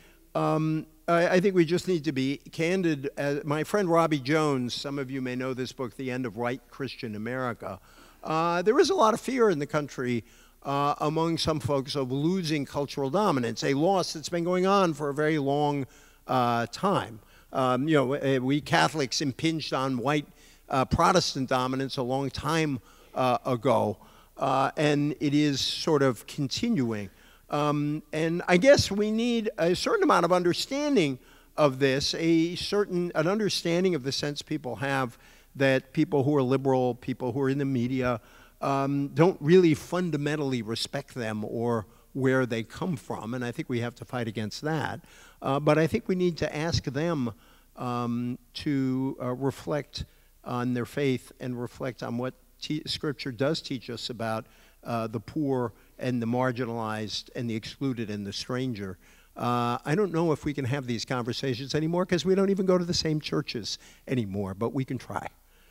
Speaker 2: I think we just need to be candid. My friend Robbie Jones, some of you may know this book, The End of Right Christian America. There is a lot of fear in the country among some folks of losing cultural dominance, a loss that's been going on for a very long time. You know, we Catholics impinged on white Protestant dominance a long time ago, and it is sort of continuing. And I guess we need a certain amount of understanding of this, an understanding of the sense people have that people who are liberal, people who are in the media, don't really fundamentally respect them or where they come from, and I think we have to fight against that. But I think we need to ask them to reflect on their faith and reflect on what Scripture does teach us about the poor and the marginalized and the excluded and the stranger. I don't know if we can have these conversations anymore because we don't even go to the same churches anymore, but we can try.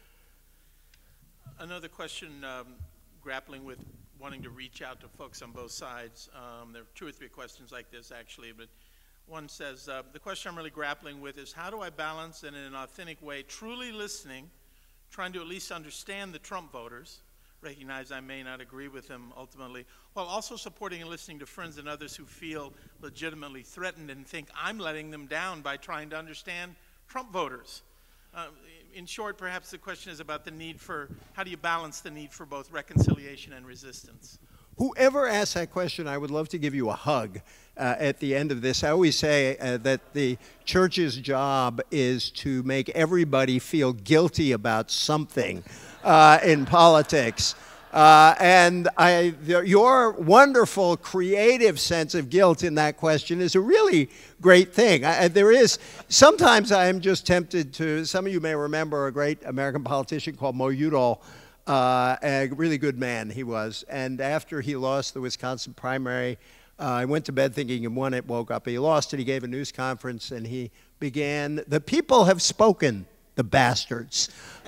Speaker 3: Another question, grappling with wanting to reach out to folks on both sides. There are 2 or 3 questions like this, actually, but one says, the question I'm really grappling with is, how do I balance in an authentic way truly listening, trying to at least understand the Trump voters, recognize I may not agree with them ultimately, while also supporting and listening to friends and others who feel legitimately threatened and think I'm letting them down by trying to understand Trump voters? In short, perhaps the question is about the need for, how do you balance the need for both reconciliation and resistance?
Speaker 2: Whoever asks that question, I would love to give you a hug at the end of this. I always say that the church's job is to make everybody feel guilty about something in politics. And your wonderful creative sense of guilt in that question is a really great thing. Sometimes I am just tempted to, some of you may remember a great American politician called Mo Udall, a really good man he was. And after he lost the Wisconsin primary, I went to bed thinking he won it, woke up, he lost it. He gave a news conference and he began, "The people have spoken." the bastards.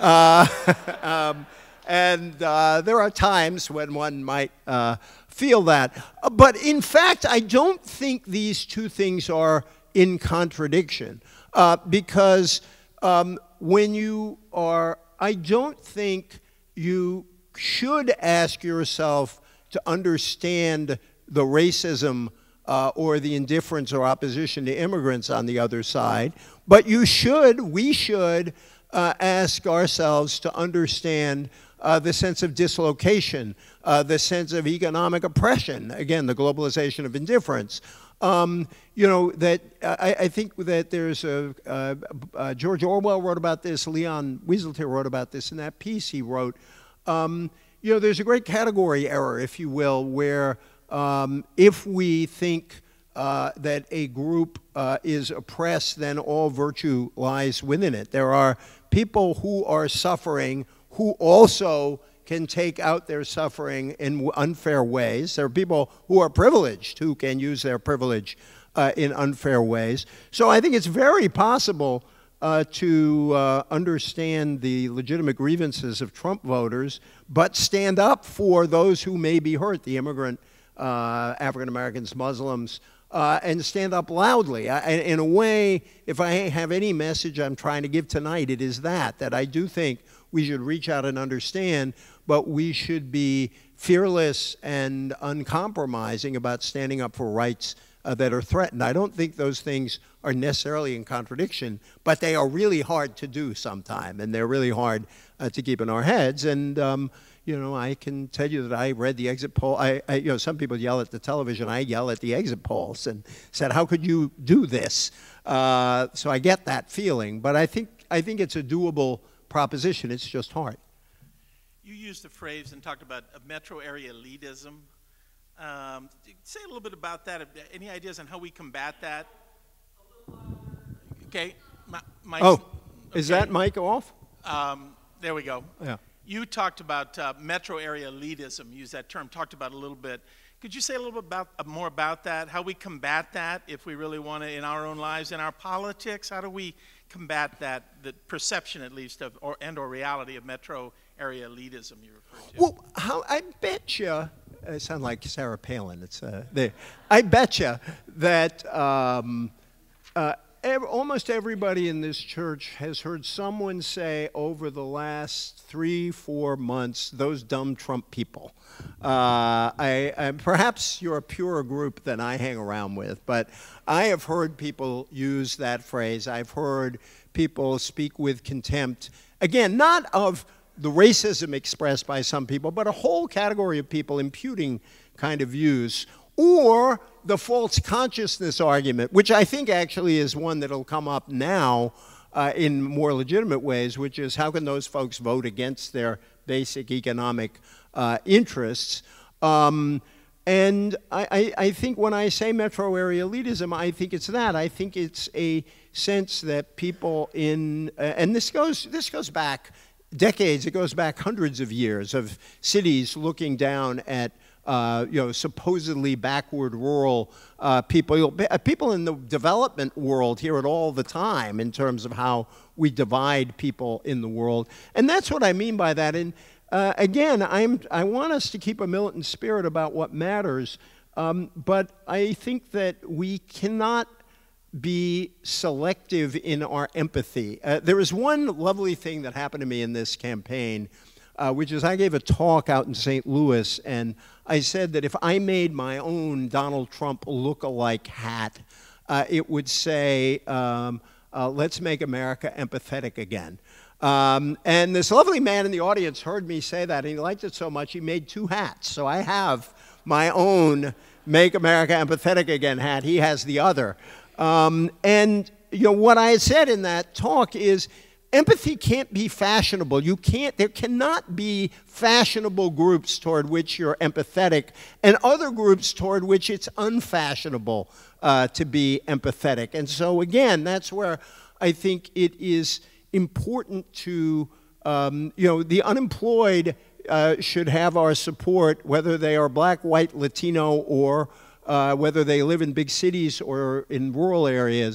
Speaker 2: And there are times when one might feel that. But in fact, I don't think these two things are in contradiction. Because when you are, I don't think you should ask yourself to understand the racism or the indifference or opposition to immigrants on the other side, but we should ask ourselves to understand the sense of dislocation, the sense of economic oppression, again, the globalization of indifference. You know, that I think that there's George Orwell wrote about this, Leon Wieseltier wrote about this in that piece he wrote. You know, there's a great category error, if you will, where if we think that a group is oppressed, then all virtue lies within it. There are people who are suffering who also can take out their suffering in unfair ways. There are people who are privileged who can use their privilege in unfair ways. So I think it's very possible to understand the legitimate grievances of Trump voters, but stand up for those who may be hurt, the immigrant African Americans, Muslims, and stand up loudly. In a way, if I have any message I'm trying to give tonight, it is that I do think we should reach out and understand, but we should be fearless and uncompromising about standing up for rights that are threatened. I don't think those things are necessarily in contradiction, but they are really hard to do sometime, and they're really hard to keep in our heads. And you know, I can tell you that I read the exit poll. You know, some people yell at the television. I yell at the exit polls and said, "How could you do this?" So I get that feeling, but I think it's a doable proposition. It's just hard.
Speaker 3: You used the phrase and talked about a metro area elitism. Say a little bit about that. Any ideas on how we combat that? Okay.
Speaker 2: Oh, is that mic off?
Speaker 3: There we go.
Speaker 2: Yeah.
Speaker 3: You talked about metro area elitism. Use that term. Talked about it a little bit. Could you say a little bit more about that? How we combat that if we really want to in our own lives, in our politics? How do we combat that, the perception at least of or reality of metro area elitism you referred to?
Speaker 2: Well, I bet you, I sound like Sarah Palin. It's I bet you that almost everybody in this church has heard someone say over the last 3-4 months, "Those dumb Trump people." Perhaps you're a purer group than I hang around with, but I have heard people use that phrase. I've heard people speak with contempt, again, not of the racism expressed by some people, but a whole category of people imputing kind of views, or the false consciousness argument, which I think actually is one that'll come up now in more legitimate ways, which is how can those folks vote against their basic economic interests? And I think when I say metro area elitism, I think it's that. I think it's a sense that people in, and this goes back decades, it goes back hundreds of years of cities looking down at you know, supposedly backward rural people. People in the development world hear it all the time in terms of how we divide people in the world. And that's what I mean by that. And again, I want us to keep a militant spirit about what matters, but I think that we cannot be selective in our empathy. There was one lovely thing that happened to me in this campaign, which is I gave a talk out in St. Louis, and I said that if I made my own Donald Trump look-alike hat, it would say, "Let's make America empathetic again." And this lovely man in the audience heard me say that, and he liked it so much he made 2 hats. So I have my own Make America Empathetic Again hat. He has the other. And you know, what I said in that talk is empathy can't be fashionable. There cannot be fashionable groups toward which you're empathetic and other groups toward which it's unfashionable to be empathetic. And so again, that's where I think it is important to, you know, the unemployed should have our support, whether they are black, white, Latino, or whether they live in big cities or in rural areas.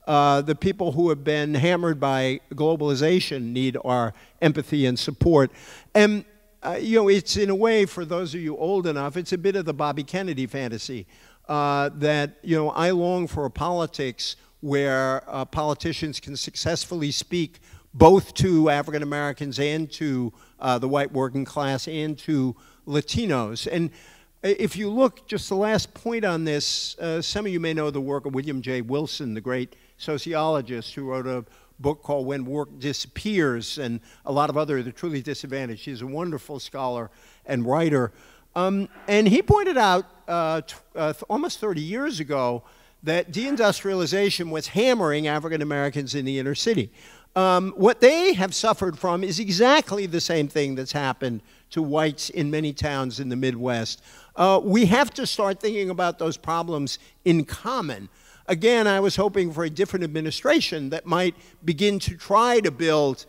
Speaker 2: The people who have been hammered by globalization need our empathy and support. And, you know, it's in a way, for those of you old enough, it's a bit of the Bobby Kennedy fantasy that, you know, I long for a politics where politicians can successfully speak both to African Americans and to the white working class and to Latinos. And if you look, just the last point on this, some of you may know the work of William J. Wilson, the great sociologist who wrote a book called When Work Disappears, and a lot of other, The Truly Disadvantaged. He's a wonderful scholar and writer. And he pointed out almost 30 years ago that deindustrialization was hammering African Americans in the inner city. What they have suffered from is exactly the same thing that's happened to whites in many towns in the Midwest. We have to start thinking about those problems in common. Again, I was hoping for a different administration that might begin to try to build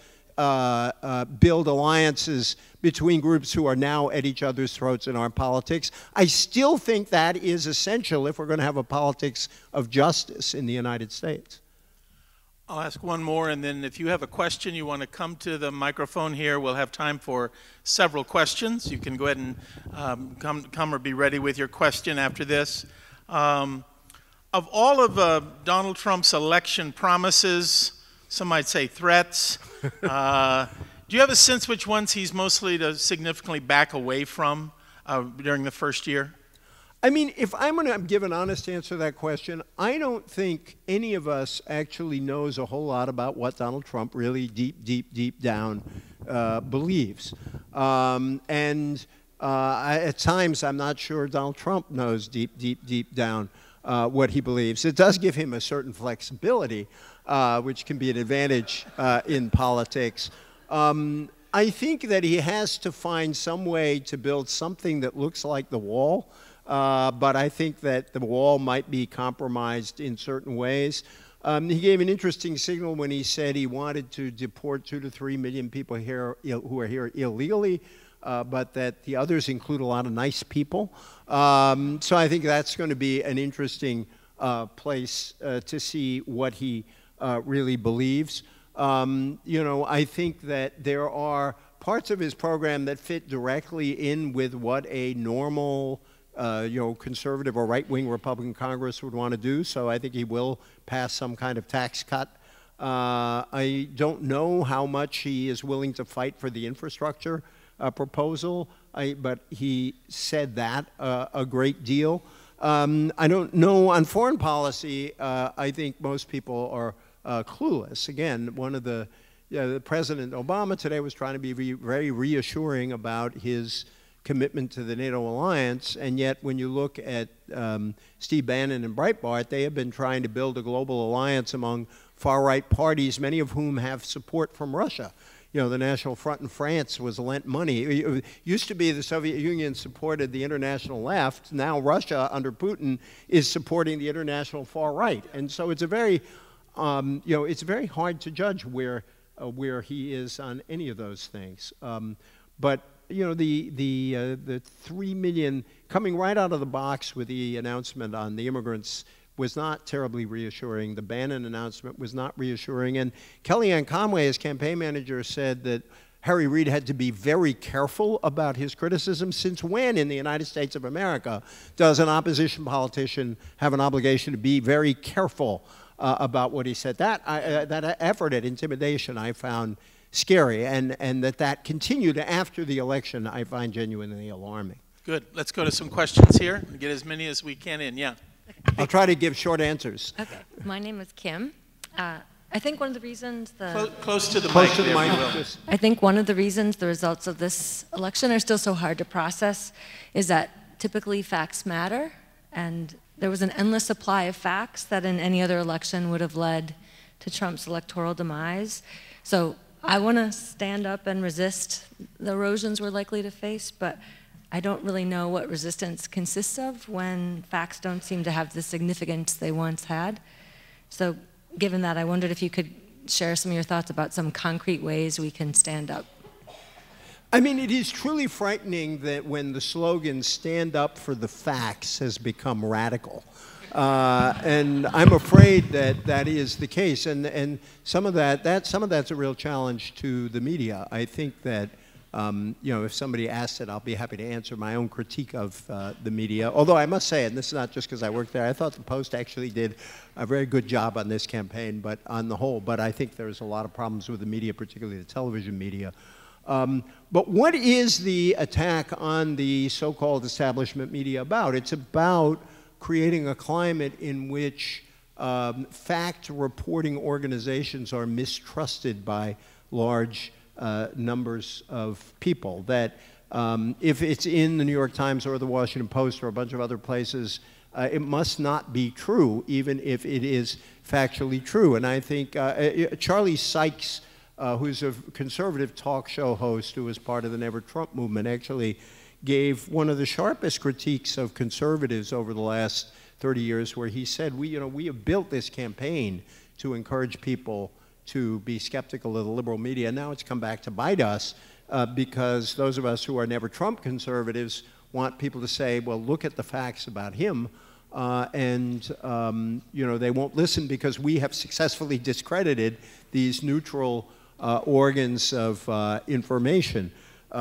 Speaker 2: alliances between groups who are now at each other's throats in our politics. I still think that is essential if we're going to have a politics of justice in the United States.
Speaker 3: I'll ask one more, and then if you have a question, you want to come to the microphone here, we'll have time for several questions. You can go ahead and come or be ready with your question after this. Of all of Donald Trump's election promises, some might say threats, do you have a sense which ones he's mostly to significantly back away from during the first year?
Speaker 2: I mean, if I'm going to give an honest answer to that question, I don't think any of us actually knows a whole lot about what Donald Trump really deep down believes. At times, I'm not sure Donald Trump knows deep down what he believes. It does give him a certain flexibility, which can be an advantage in politics. I think that he has to find some way to build something that looks like the wall. But I think that the wall might be compromised in certain ways. He gave an interesting signal when he said he wanted to deport 2 to 3 million people here who are here illegally, but that the others include a lot of nice people. So I think that's going to be an interesting place to see what he really believes. You know, I think that there are parts of his program that fit directly in with what a normal you know, conservative or right-wing Republican Congress would want to do, so I think he will pass some kind of tax cut. I don't know how much he is willing to fight for the infrastructure proposal, but he said that a great deal. I don't know on foreign policy. I think most people are clueless. Again, one of the President Obama today was trying to be very reassuring about his commitment to the NATO alliance, and yet when you look at Steve Bannon and Breitbart, they have been trying to build a global alliance among far-right parties, many of whom have support from Russia. You know, the National Front in France was lent money. It used to be the Soviet Union supported the international left. Now Russia, under Putin, is supporting the international far right. And so it's a very, you know, it's very hard to judge where he is on any of those things. But you know, the 3 million coming right out of the box with the announcement on the immigrants was not terribly reassuring. The Bannon announcement was not reassuring. And Kellyanne Conway, his campaign manager, said that Harry Reid had to be very careful about his criticism. Since when in the United States of America does an opposition politician have an obligation to be very careful about what he said? That effort at intimidation I found scary, and that continued after the election, I find genuinely alarming.
Speaker 3: Good. Let's go to some questions here and get as many as we can in. Yeah.
Speaker 2: I'll try to give short answers.
Speaker 4: Okay. My name is Kim. I think one of the reasons
Speaker 3: close to the
Speaker 2: Close
Speaker 3: mic.
Speaker 2: to the
Speaker 3: there,
Speaker 2: mic.
Speaker 3: if you will.
Speaker 4: I think one of the reasons the results of this election are still so hard to process is that typically facts matter, and there was an endless supply of facts that in any other election would have led to Trump's electoral demise. So I want to stand up and resist the erosions we're likely to face, but I don't really know what resistance consists of when facts don't seem to have the significance they once had. So given that, I wondered if you could share some of your thoughts about some concrete ways we can stand up.
Speaker 2: I mean, it is truly frightening that when the slogan "Stand up for the facts" has become radical. And I'm afraid that that is the case. And some of that's a real challenge to the media. I think that, you know, if somebody asks it, I'll be happy to answer my own critique of the media. Although I must say, and this is not just because I work there, I thought the Post actually did a very good job on this campaign, but on the whole. But I think there's a lot of problems with the media, particularly the television media. But what is the attack on the so-called establishment media about? It's about creating a climate in which fact-reporting organizations are mistrusted by large numbers of people. That if it's in the New York Times or the Washington Post or a bunch of other places, it must not be true, even if it is factually true. And I think Charlie Sykes, who's a conservative talk show host who was part of the Never Trump movement, actually gave one of the sharpest critiques of conservatives over the last 30 years, where he said, we have built this campaign to encourage people to be skeptical of the liberal media. Now it's come back to bite us because those of us who are Never Trump conservatives want people to say, well, look at the facts about him, and you know, they won't listen because we have successfully discredited these neutral organs of information.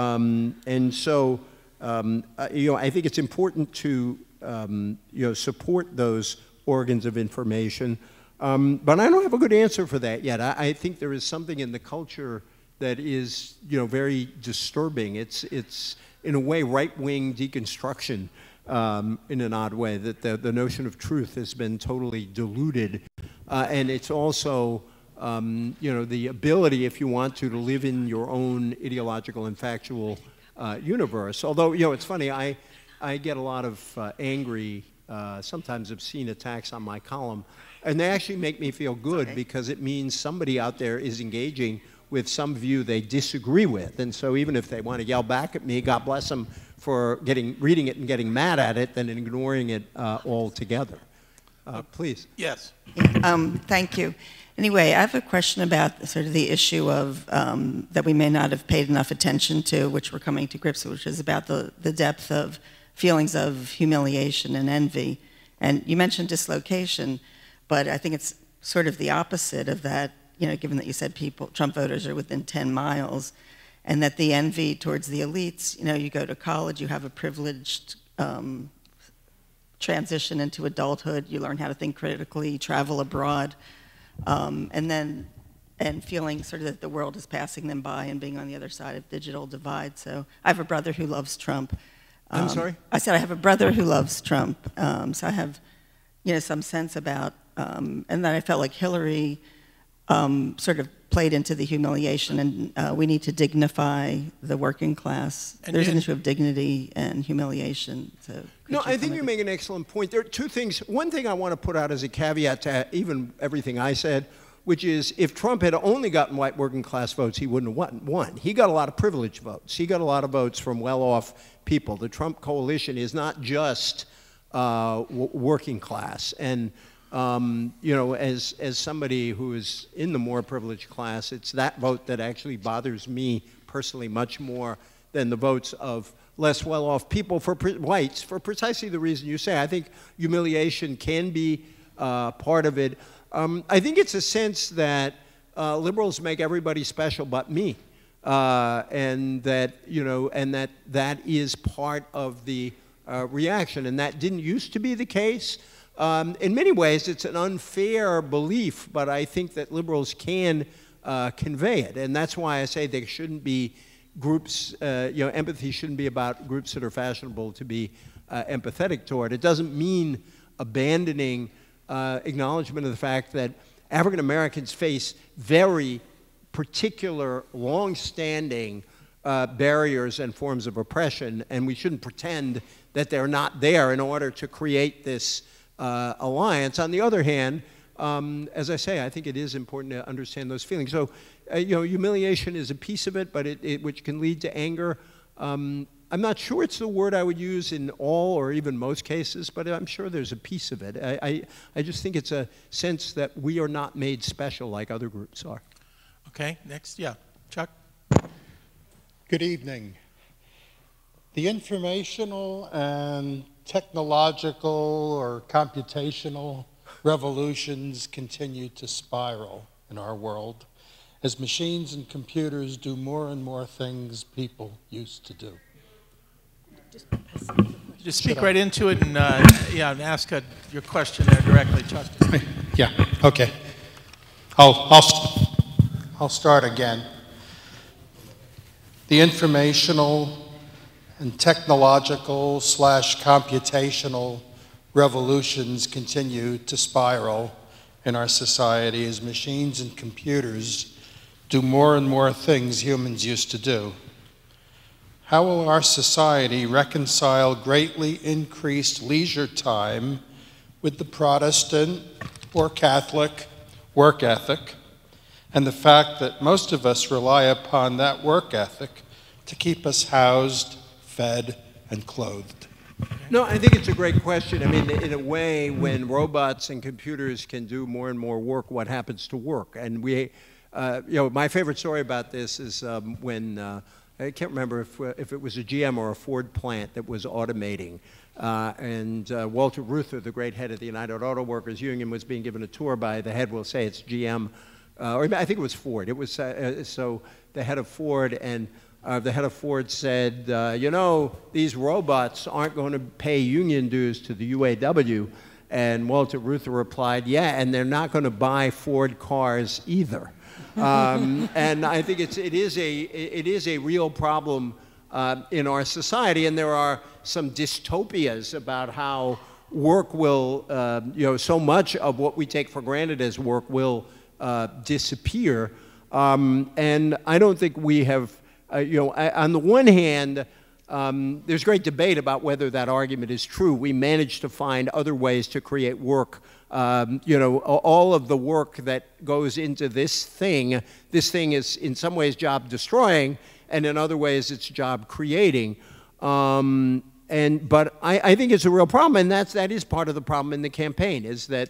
Speaker 2: And so, you know, I think it's important to, you know, support those organs of information. But I don't have a good answer for that yet. I think there is something in the culture that is, you know, very disturbing. It's in a way, right-wing deconstruction in an odd way, that the notion of truth has been totally diluted. And it's also, you know, the ability, if you want to live in your own ideological and factual universe. Although, you know, it's funny, I get a lot of angry, sometimes obscene attacks on my column, and they actually make me feel good because it means somebody out there is engaging with some view they disagree with. And so even if they want to yell back at me, God bless them for reading it and getting mad at it than ignoring it altogether. Please.
Speaker 3: Yes.
Speaker 5: Thank you. Anyway, I have a question about sort of the issue of that we may not have paid enough attention to, which we're coming to grips with, which is about the depth of feelings of humiliation and envy. And you mentioned dislocation, but I think it's sort of the opposite of that, you know, given that you said Trump voters are within 10 miles, and that the envy towards the elites, you know, you go to college, you have a privileged transition into adulthood, you learn how to think critically, travel abroad, and feeling sort of that the world is passing them by and being on the other side of digital divide. So I have a brother who loves Trump.
Speaker 2: I'm sorry?
Speaker 5: I said I have a brother who loves Trump. So I have, you know, some sense about, and then I felt like Hillary sort of played into the humiliation, and we need to dignify the working class. There's an issue of dignity and humiliation. So
Speaker 2: no, I think you make an excellent point. There are two things. One thing I want to put out as a caveat to even everything I said, which is if Trump had only gotten white working class votes, he wouldn't have won. He got a lot of privileged votes. He got a lot of votes from well-off people. The Trump coalition is not just working class. And you know, as somebody who is in the more privileged class, it's that vote that actually bothers me personally much more than the votes of less well-off people, whites, for precisely the reason you say. I think humiliation can be part of it. I think it's a sense that liberals make everybody special but me, and that, you know, and that is part of the reaction, and that didn't used to be the case. In many ways, it's an unfair belief, but I think that liberals can convey it, and that's why I say there shouldn't be groups, you know, empathy shouldn't be about groups that are fashionable to be empathetic toward. It doesn't mean abandoning acknowledgement of the fact that African Americans face very particular, long-standing barriers and forms of oppression, and we shouldn't pretend that they're not there in order to create this alliance. On the other hand, as I say, I think it is important to understand those feelings. So, you know, humiliation is a piece of it, but which can lead to anger. I'm not sure it's the word I would use in all or even most cases, but I'm sure there's a piece of it. I just think it's a sense that we are not made special like other groups are.
Speaker 3: Okay, next, yeah, Chuck.
Speaker 6: Good evening. The informational and technological or computational revolutions continue to spiral in our world as machines and computers do more and more things people used to do.
Speaker 3: Just speak right into it and, yeah, and ask your question there directly, Chuck.
Speaker 6: Yeah, okay. I'll start again. The informational and technological / computational revolutions continue to spiral in our society as machines and computers do more and more things humans used to do. How will our society reconcile greatly increased leisure time with the Protestant or Catholic work ethic and the fact that most of us rely upon that work ethic to keep us housed, fed, and clothed?
Speaker 2: No, I think it's a great question. I mean, in a way, when robots and computers can do more and more work, what happens to work? And we, my favorite story about this is when, I can't remember if it was a GM or a Ford plant that was automating. And Walter Reuther, the great head of the United Auto Workers Union, was being given a tour by the head, we'll say it's GM, or I think it was Ford. It was, so the head of Ford, and the head of Ford said, you know, these robots aren't going to pay union dues to the UAW. And Walter Reuther replied, yeah, and they're not going to buy Ford cars either. And I think it is a real problem in our society, and there are some dystopias about how work will, so much of what we take for granted as work will disappear. And I don't think we have, on the one hand, there's great debate about whether that argument is true. We managed to find other ways to create work. All of the work that goes into this thing is in some ways job destroying, and in other ways it's job creating. But I think it's a real problem, and that is part of the problem in the campaign, is that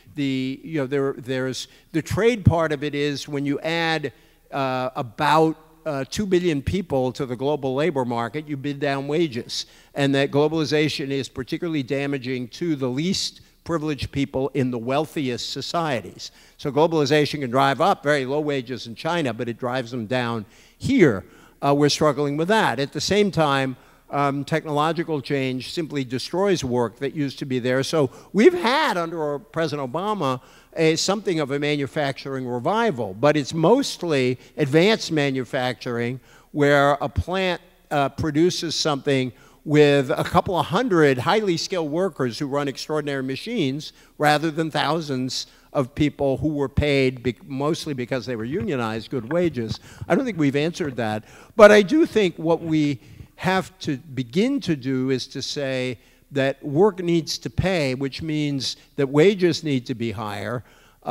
Speaker 2: there's the trade part of it is when you add about 2 billion people to the global labor market, you bid down wages. And that globalization is particularly damaging to the least privileged people in the wealthiest societies. So globalization can drive up very low wages in China, but it drives them down here. We're struggling with that. At the same time, technological change simply destroys work that used to be there. So we've had, under President Obama, something of a manufacturing revival, but it's mostly advanced manufacturing where a plant produces something with a couple of hundred highly skilled workers who run extraordinary machines rather than thousands of people who were paid mostly because they were unionized good wages. I don't think we've answered that, but I do think what we have to begin to do is to say that work needs to pay, which means that wages need to be higher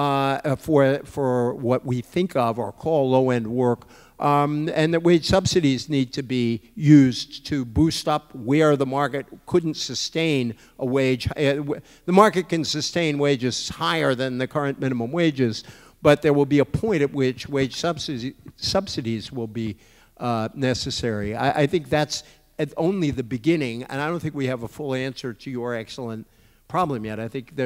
Speaker 2: for what we think of or call low-end work, and that wage subsidies need to be used to boost up where the market couldn't sustain a wage. The market can sustain wages higher than the current minimum wages, but there will be a point at which wage subsidies will be necessary. I think that's only the beginning, and I don't think we have a full answer to your excellent problem yet. I think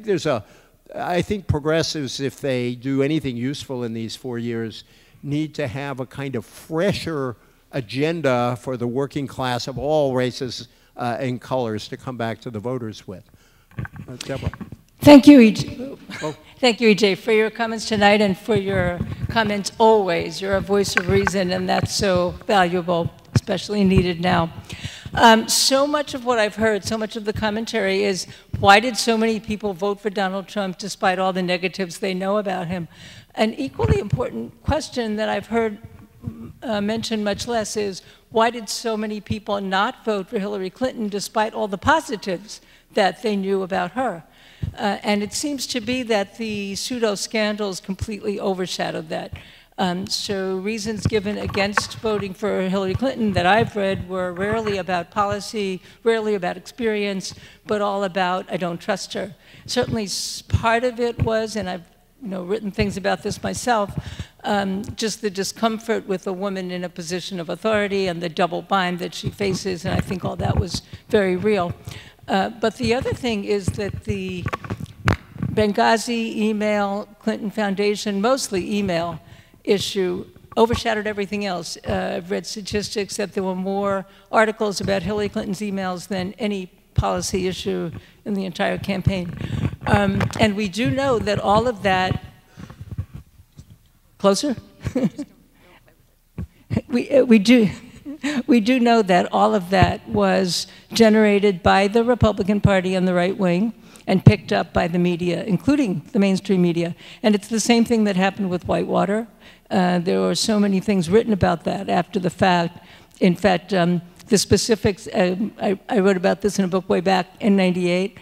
Speaker 2: progressives, if they do anything useful in these 4 years, need to have a kind of fresher agenda for the working class of all races and colors to come back to the voters with. Deborah.
Speaker 7: Thank you, E.J. Thank you, E.J., for your comments tonight and for your comments always. You're a voice of reason, and that's so valuable, especially needed now. So much of what I've heard, so much of the commentary is, why did so many people vote for Donald Trump despite all the negatives they know about him? An equally important question that I've heard mentioned much less is, why did so many people not vote for Hillary Clinton despite all the positives that they knew about her? And it seems to be that the pseudo-scandals completely overshadowed that. So reasons given against voting for Hillary Clinton that I've read were rarely about policy, rarely about experience, but all about, I don't trust her. Certainly part of it was, and I've written things about this myself, just the discomfort with a woman in a position of authority and the double bind that she faces, and I think all that was very real. But the other thing is that the Benghazi email, Clinton Foundation, mostly email issue overshadowed everything else. I've read statistics that there were more articles about Hillary Clinton's emails than any policy issue in the entire campaign. And we do know that all of that, closer? we do know that all of that was generated by the Republican Party and the right wing and picked up by the media, including the mainstream media. And it's the same thing that happened with Whitewater. There were so many things written about that after the fact. In fact, the specifics, I wrote about this in a book way back in '98.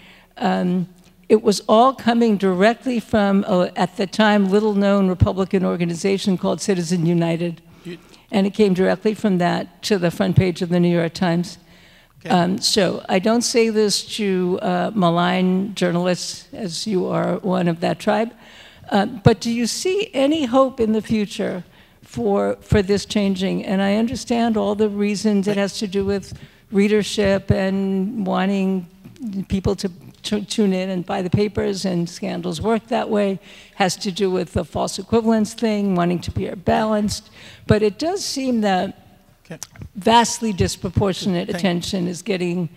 Speaker 7: It was all coming directly from, at the time, little-known Republican organization called Citizen United. And it came directly from that to the front page of the New York Times. Okay. So I don't say this to malign journalists, as you are one of that tribe, but do you see any hope in the future for this changing? And I understand all the reasons. It has to do with readership and wanting people to tune in and buy the papers, and scandals work that way. Has to do with the false equivalence thing, wanting to be balanced. But it does seem that vastly disproportionate attention is getting,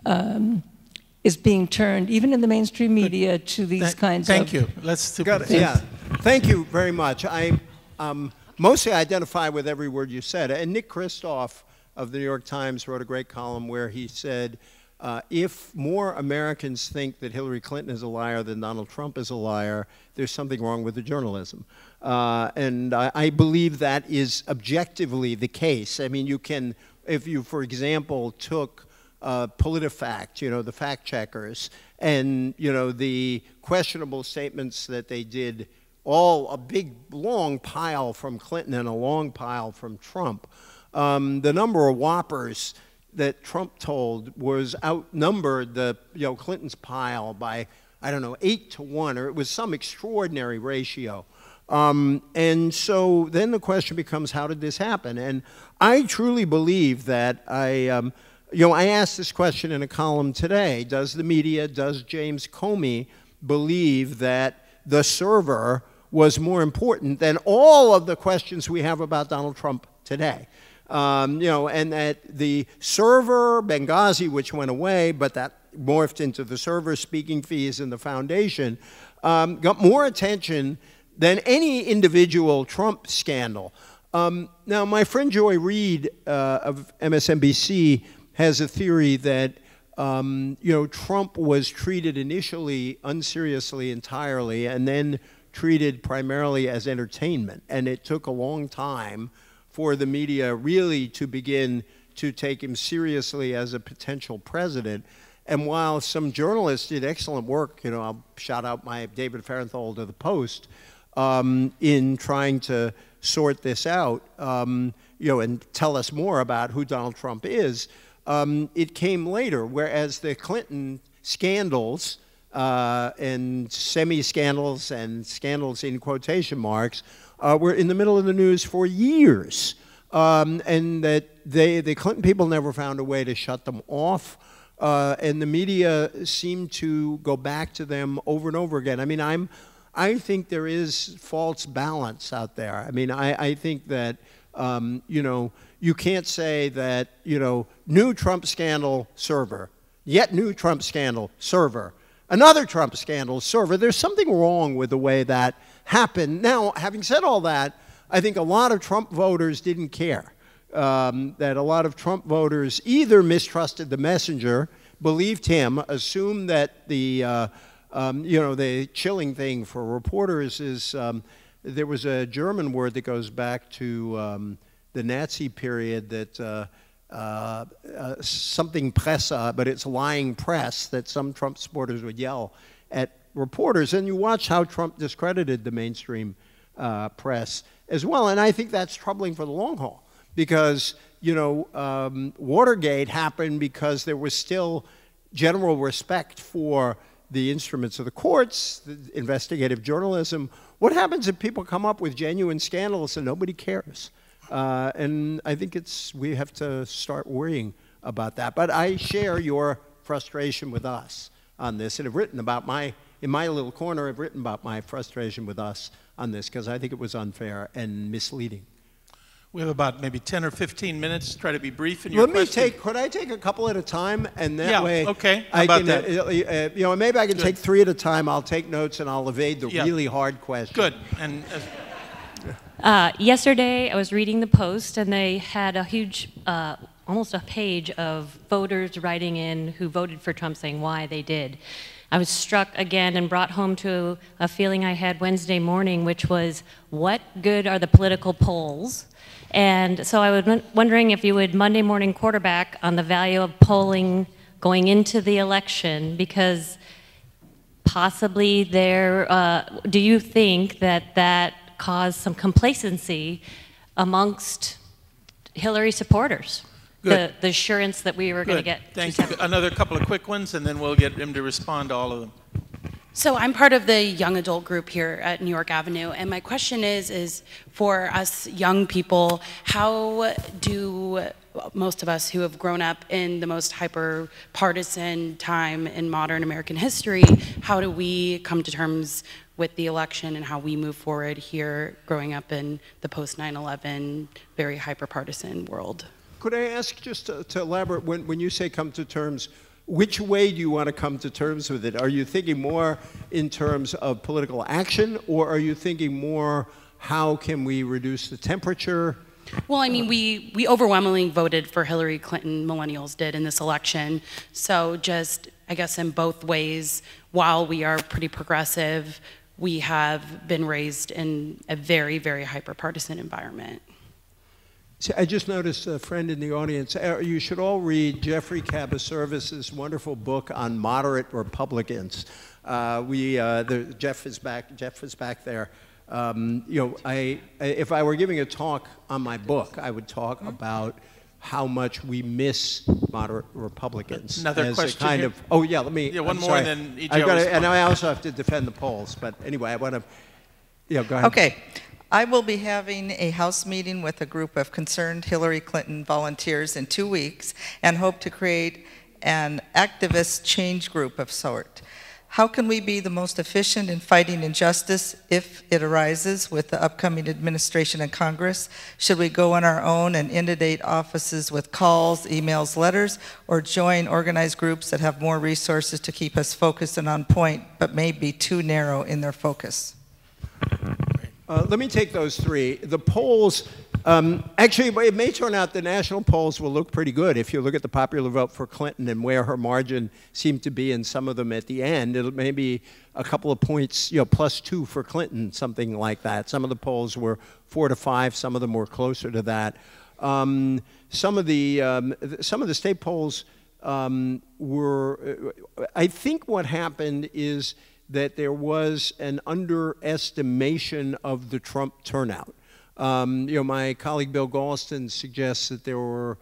Speaker 7: is being turned, even in the mainstream media, to these kinds of...
Speaker 3: Thank you. Let's do it.
Speaker 2: Yeah, thank you very much. I mostly identify with every word you said. And Nick Kristof of the New York Times wrote a great column where he said, if more Americans think that Hillary Clinton is a liar than Donald Trump is a liar, there's something wrong with the journalism. And I believe that is objectively the case. I mean, you can, if you, for example, took PolitiFact, you know, the fact checkers, and, you know, the questionable statements that they did, all a big, long pile from Clinton and a long pile from Trump, the number of whoppers that Trump told was outnumbered the, you know, Clinton's pile by, I don't know, 8 to 1, or it was some extraordinary ratio. And so then the question becomes, how did this happen? And I truly believe that you know, I asked this question in a column today. Does the media, does James Comey believe that the server was more important than all of the questions we have about Donald Trump today? You know, and that the server, Benghazi, which went away, but that morphed into the server, speaking fees, and the foundation, got more attention than any individual Trump scandal. Now, my friend Joy Reid of MSNBC has a theory that, you know, Trump was treated initially unseriously entirely and then treated primarily as entertainment. And it took a long time for the media really to begin to take him seriously as a potential president. And while some journalists did excellent work, you know, I'll shout out my David Fahrenthold of the Post, in trying to sort this out, you know, and tell us more about who Donald Trump is, it came later, whereas the Clinton scandals and semi-scandals and scandals in quotation marks were in the middle of the news for years, and that the Clinton people never found a way to shut them off, and the media seemed to go back to them over and over again. I mean, I think there is false balance out there. I mean, I think that, you know, you can't say that, you know, new Trump scandal, server, yet new Trump scandal, server, another Trump scandal, server. There's something wrong with the way that happened. Now, having said all that, I think a lot of Trump voters didn't care. That a lot of Trump voters either mistrusted the messenger, believed him, assumed that the, you know, the chilling thing for reporters is, there was a German word that goes back to the Nazi period that something presse, but it's lying press, that some Trump supporters would yell at reporters. And you watch how Trump discredited the mainstream press as well. And I think that's troubling for the long haul because, you know, Watergate happened because there was still general respect for the instruments of the courts, the investigative journalism. What happens if people come up with genuine scandals and nobody cares? And I think we have to start worrying about that. But I share your frustration with us on this, and have written about in my little corner, I've written about my frustration with us on this, because I think it was unfair and misleading.
Speaker 3: We have about maybe 10 or 15 minutes. Try to be brief in your question.
Speaker 2: Could I take a couple at a time? And that
Speaker 3: Yeah,
Speaker 2: way,
Speaker 3: okay. How about that?
Speaker 2: Maybe I can
Speaker 3: Good.
Speaker 2: take 3 at a time. I'll take notes and I'll evade the really hard questions.
Speaker 3: Good. And
Speaker 8: yesterday, I was reading the Post, and they had a huge, almost a page of voters writing in who voted for Trump saying why they did. I was struck again and brought home to a feeling I had Wednesday morning, which was, what good are the political polls? And so I was wondering if you would Monday morning quarterback on the value of polling going into the election, because possibly do you think that caused some complacency amongst Hillary supporters?
Speaker 3: Good.
Speaker 8: The assurance that we were going to get.
Speaker 3: Thank you. Another couple of quick ones, and then we'll get him to respond to all of them.
Speaker 9: So I'm part of the young adult group here at New York Avenue, and my question is for us young people, how do most of us who have grown up in the most hyper-partisan time in modern American history, how do we come to terms with the election and how we move forward here growing up in the post-9/11 very hyper-partisan world?
Speaker 2: Could I ask just to elaborate, when you say come to terms, which way do you want to come to terms with it? Are you thinking more in terms of political action, or are you thinking more how can we reduce the temperature?
Speaker 9: Well, I mean, we overwhelmingly voted for Hillary Clinton, millennials did, in this election. So just, I guess in both ways, while we are pretty progressive, we have been raised in a very, very hyper-partisan environment.
Speaker 2: See, I just noticed a friend in the audience. You should all read Jeffrey Cabaservis's wonderful book on moderate Republicans. Jeff is back there. If I were giving a talk on my book, I would talk about how much we miss moderate Republicans.
Speaker 3: Another question
Speaker 2: kind
Speaker 3: here?
Speaker 2: of. Oh yeah, let me.
Speaker 3: Yeah, one
Speaker 2: I'm
Speaker 3: more,
Speaker 2: sorry.
Speaker 3: and then each
Speaker 2: and I also have to defend the polls. But anyway, I want to. Yeah, go ahead.
Speaker 10: Okay. I will be having a House meeting with a group of concerned Hillary Clinton volunteers in 2 weeks and hope to create an activist change group of sort. How can we be the most efficient in fighting injustice if it arises with the upcoming administration and Congress? Should we go on our own and inundate offices with calls, emails, letters, or join organized groups that have more resources to keep us focused and on point, but may be too narrow in their focus?
Speaker 2: Let me take those 3. The polls, actually, it may turn out the national polls will look pretty good. If you look at the popular vote for Clinton and where her margin seemed to be in some of them at the end, it may be a couple of points, +2 for Clinton, something like that. Some of the polls were 4 to 5. Some of them were closer to that. Some of the state polls were. I think what happened is that there was an underestimation of the Trump turnout. My colleague Bill Galston suggests that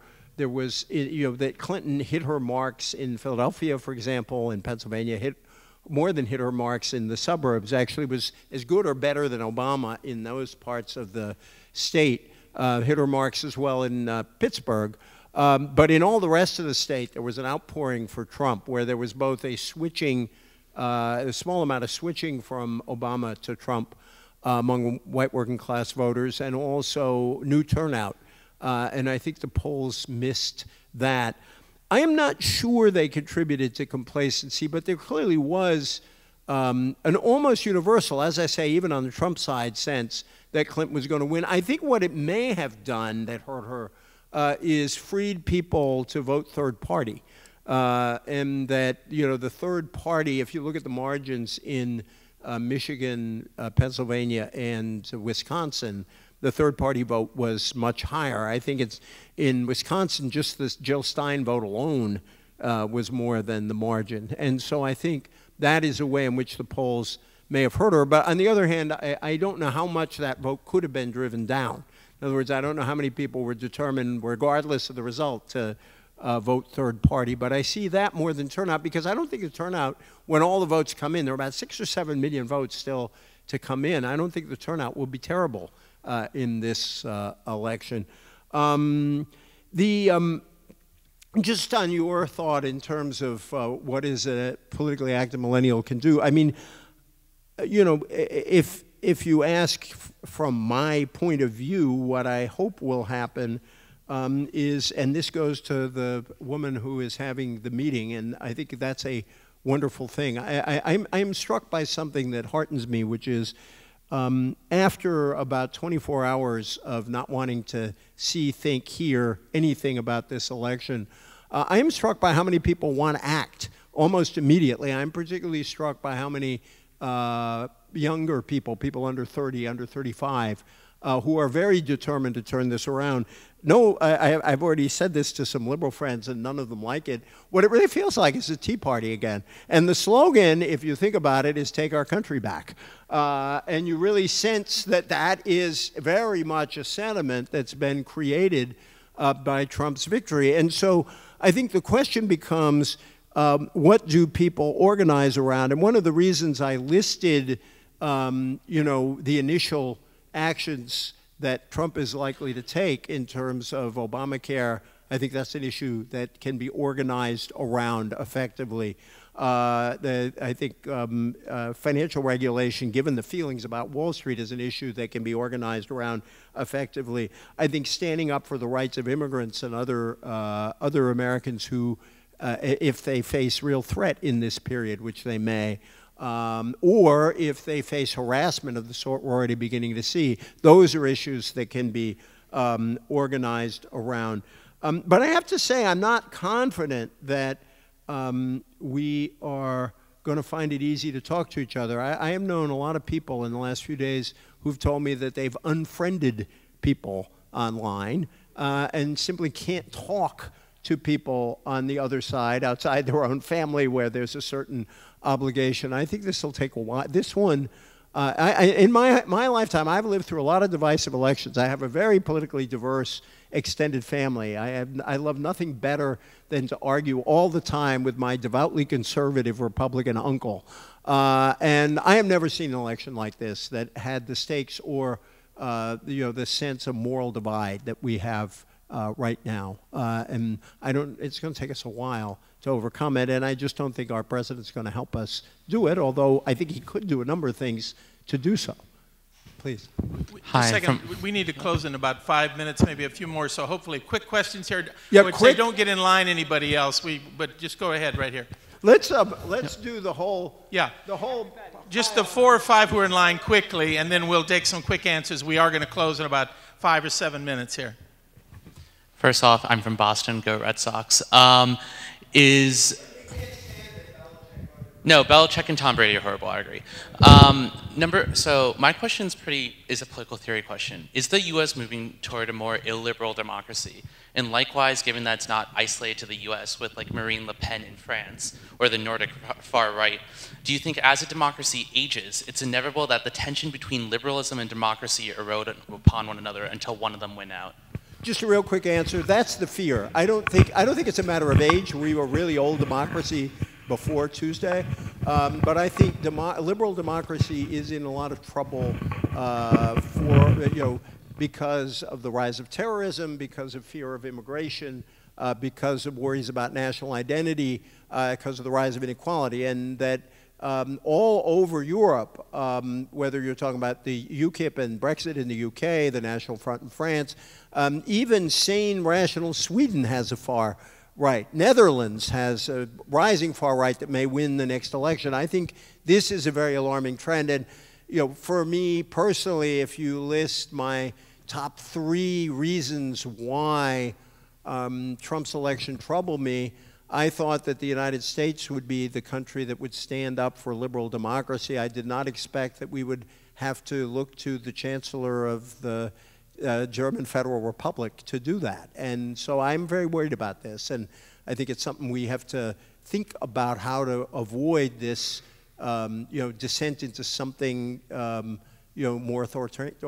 Speaker 2: that Clinton hit her marks in Philadelphia, for example, in Pennsylvania, more than hit her marks in the suburbs. Actually, was as good or better than Obama in those parts of the state. Hit her marks as well in Pittsburgh. But in all the rest of the state, there was an outpouring for Trump, where there was both a small amount of switching from Obama to Trump among white working class voters, and also new turnout. And I think the polls missed that. I am not sure they contributed to complacency, but there clearly was an almost universal, as I say, even on the Trump side, sense that Clinton was going to win. I think what it may have done that hurt her is freed people to vote third party. And that, the third party, if you look at the margins in Michigan, Pennsylvania, and Wisconsin, the third party vote was much higher. I think it's in Wisconsin, just this Jill Stein vote alone was more than the margin. And so I think that is a way in which the polls may have hurt her. But on the other hand, I don't know how much that vote could have been driven down. In other words, I don't know how many people were determined, regardless of the result, to vote third party, but I see that more than turnout because I don't think the turnout, when all the votes come in, there are about 6 or 7 million votes still to come in. I don't think the turnout will be terrible in this election. Just on your thought in terms of what is a politically active millennial can do, I mean, you know, if you ask from my point of view, what I hope will happen is, and this goes to the woman who is having the meeting, and I think that's a wonderful thing. I'm struck by something that heartens me, which is after about 24 hours of not wanting to see, think, hear anything about this election, I am struck by how many people want to act almost immediately. I'm particularly struck by how many younger people, people under 30, under 35, who are very determined to turn this around. No, I've already said this to some liberal friends, and none of them like it. What it really feels like is a Tea Party again. And the slogan, if you think about it, is "Take our country back." And you really sense that that is very much a sentiment that's been created by Trump's victory. And so I think the question becomes, what do people organize around? And one of the reasons I listed, you know, the initial actions that Trump is likely to take in terms of Obamacare, I think that's an issue that can be organized around effectively. I think financial regulation, given the feelings about Wall Street, is an issue that can be organized around effectively. I think standing up for the rights of immigrants and other Americans who, if they face real threat in this period, which they may, or if they face harassment of the sort we're already beginning to see, those are issues that can be organized around. But I have to say, I'm not confident that we are going to find it easy to talk to each other. I have known a lot of people in the last few days who've told me that they've unfriended people online and simply can't talk to people on the other side, outside their own family, where there's a certain obligation. I think this will take a while. This one, in my lifetime, I've lived through a lot of divisive elections. I have a very politically diverse extended family. I love nothing better than to argue all the time with my devoutly conservative Republican uncle. And I have never seen an election like this that had the stakes or you know, the sense of moral divide that we have right now. And it's going to take us a while to overcome it, and I just don't think our president's going to help us do it, although I think he could do a number of things to do so. Please.
Speaker 3: Hi. A second, we need to close in about 5 minutes, maybe a few more, so hopefully quick questions here.
Speaker 2: Yeah,
Speaker 3: I would say don't get in line, anybody else, but just go ahead right here.
Speaker 2: Let's do the whole...
Speaker 3: Yeah. Just the 4 or 5 who are in line quickly, and then we'll take some quick answers. We are going to close in about 5 or 7 minutes here.
Speaker 11: First off, I'm from Boston, go Red Sox. No, Belichick and Tom Brady are horrible, I agree. So my question is a political theory question. Is the US moving toward a more illiberal democracy? And likewise, given that it's not isolated to the US with like Marine Le Pen in France or the Nordic far right, do you think as a democracy ages, it's inevitable that the tension between liberalism and democracy erode upon one another until one of them win out?
Speaker 2: Just a real quick answer. That's the fear. I don't think it's a matter of age. We were a really old democracy before Tuesday, but I think liberal democracy is in a lot of trouble because of the rise of terrorism, because of fear of immigration, because of worries about national identity, because of the rise of inequality, and that all over Europe, whether you're talking about the UKIP and Brexit in the UK, the National Front in France, even sane, rational Sweden has a far right. Netherlands has a rising far right that may win the next election. I think this is a very alarming trend. And for me personally, if you list my top 3 reasons why Trump's election troubled me, I thought that the United States would be the country that would stand up for liberal democracy. I did not expect that we would have to look to the Chancellor of the German Federal Republic to do that. And so I'm very worried about this. And I think it's something we have to think about, how to avoid this descent into something more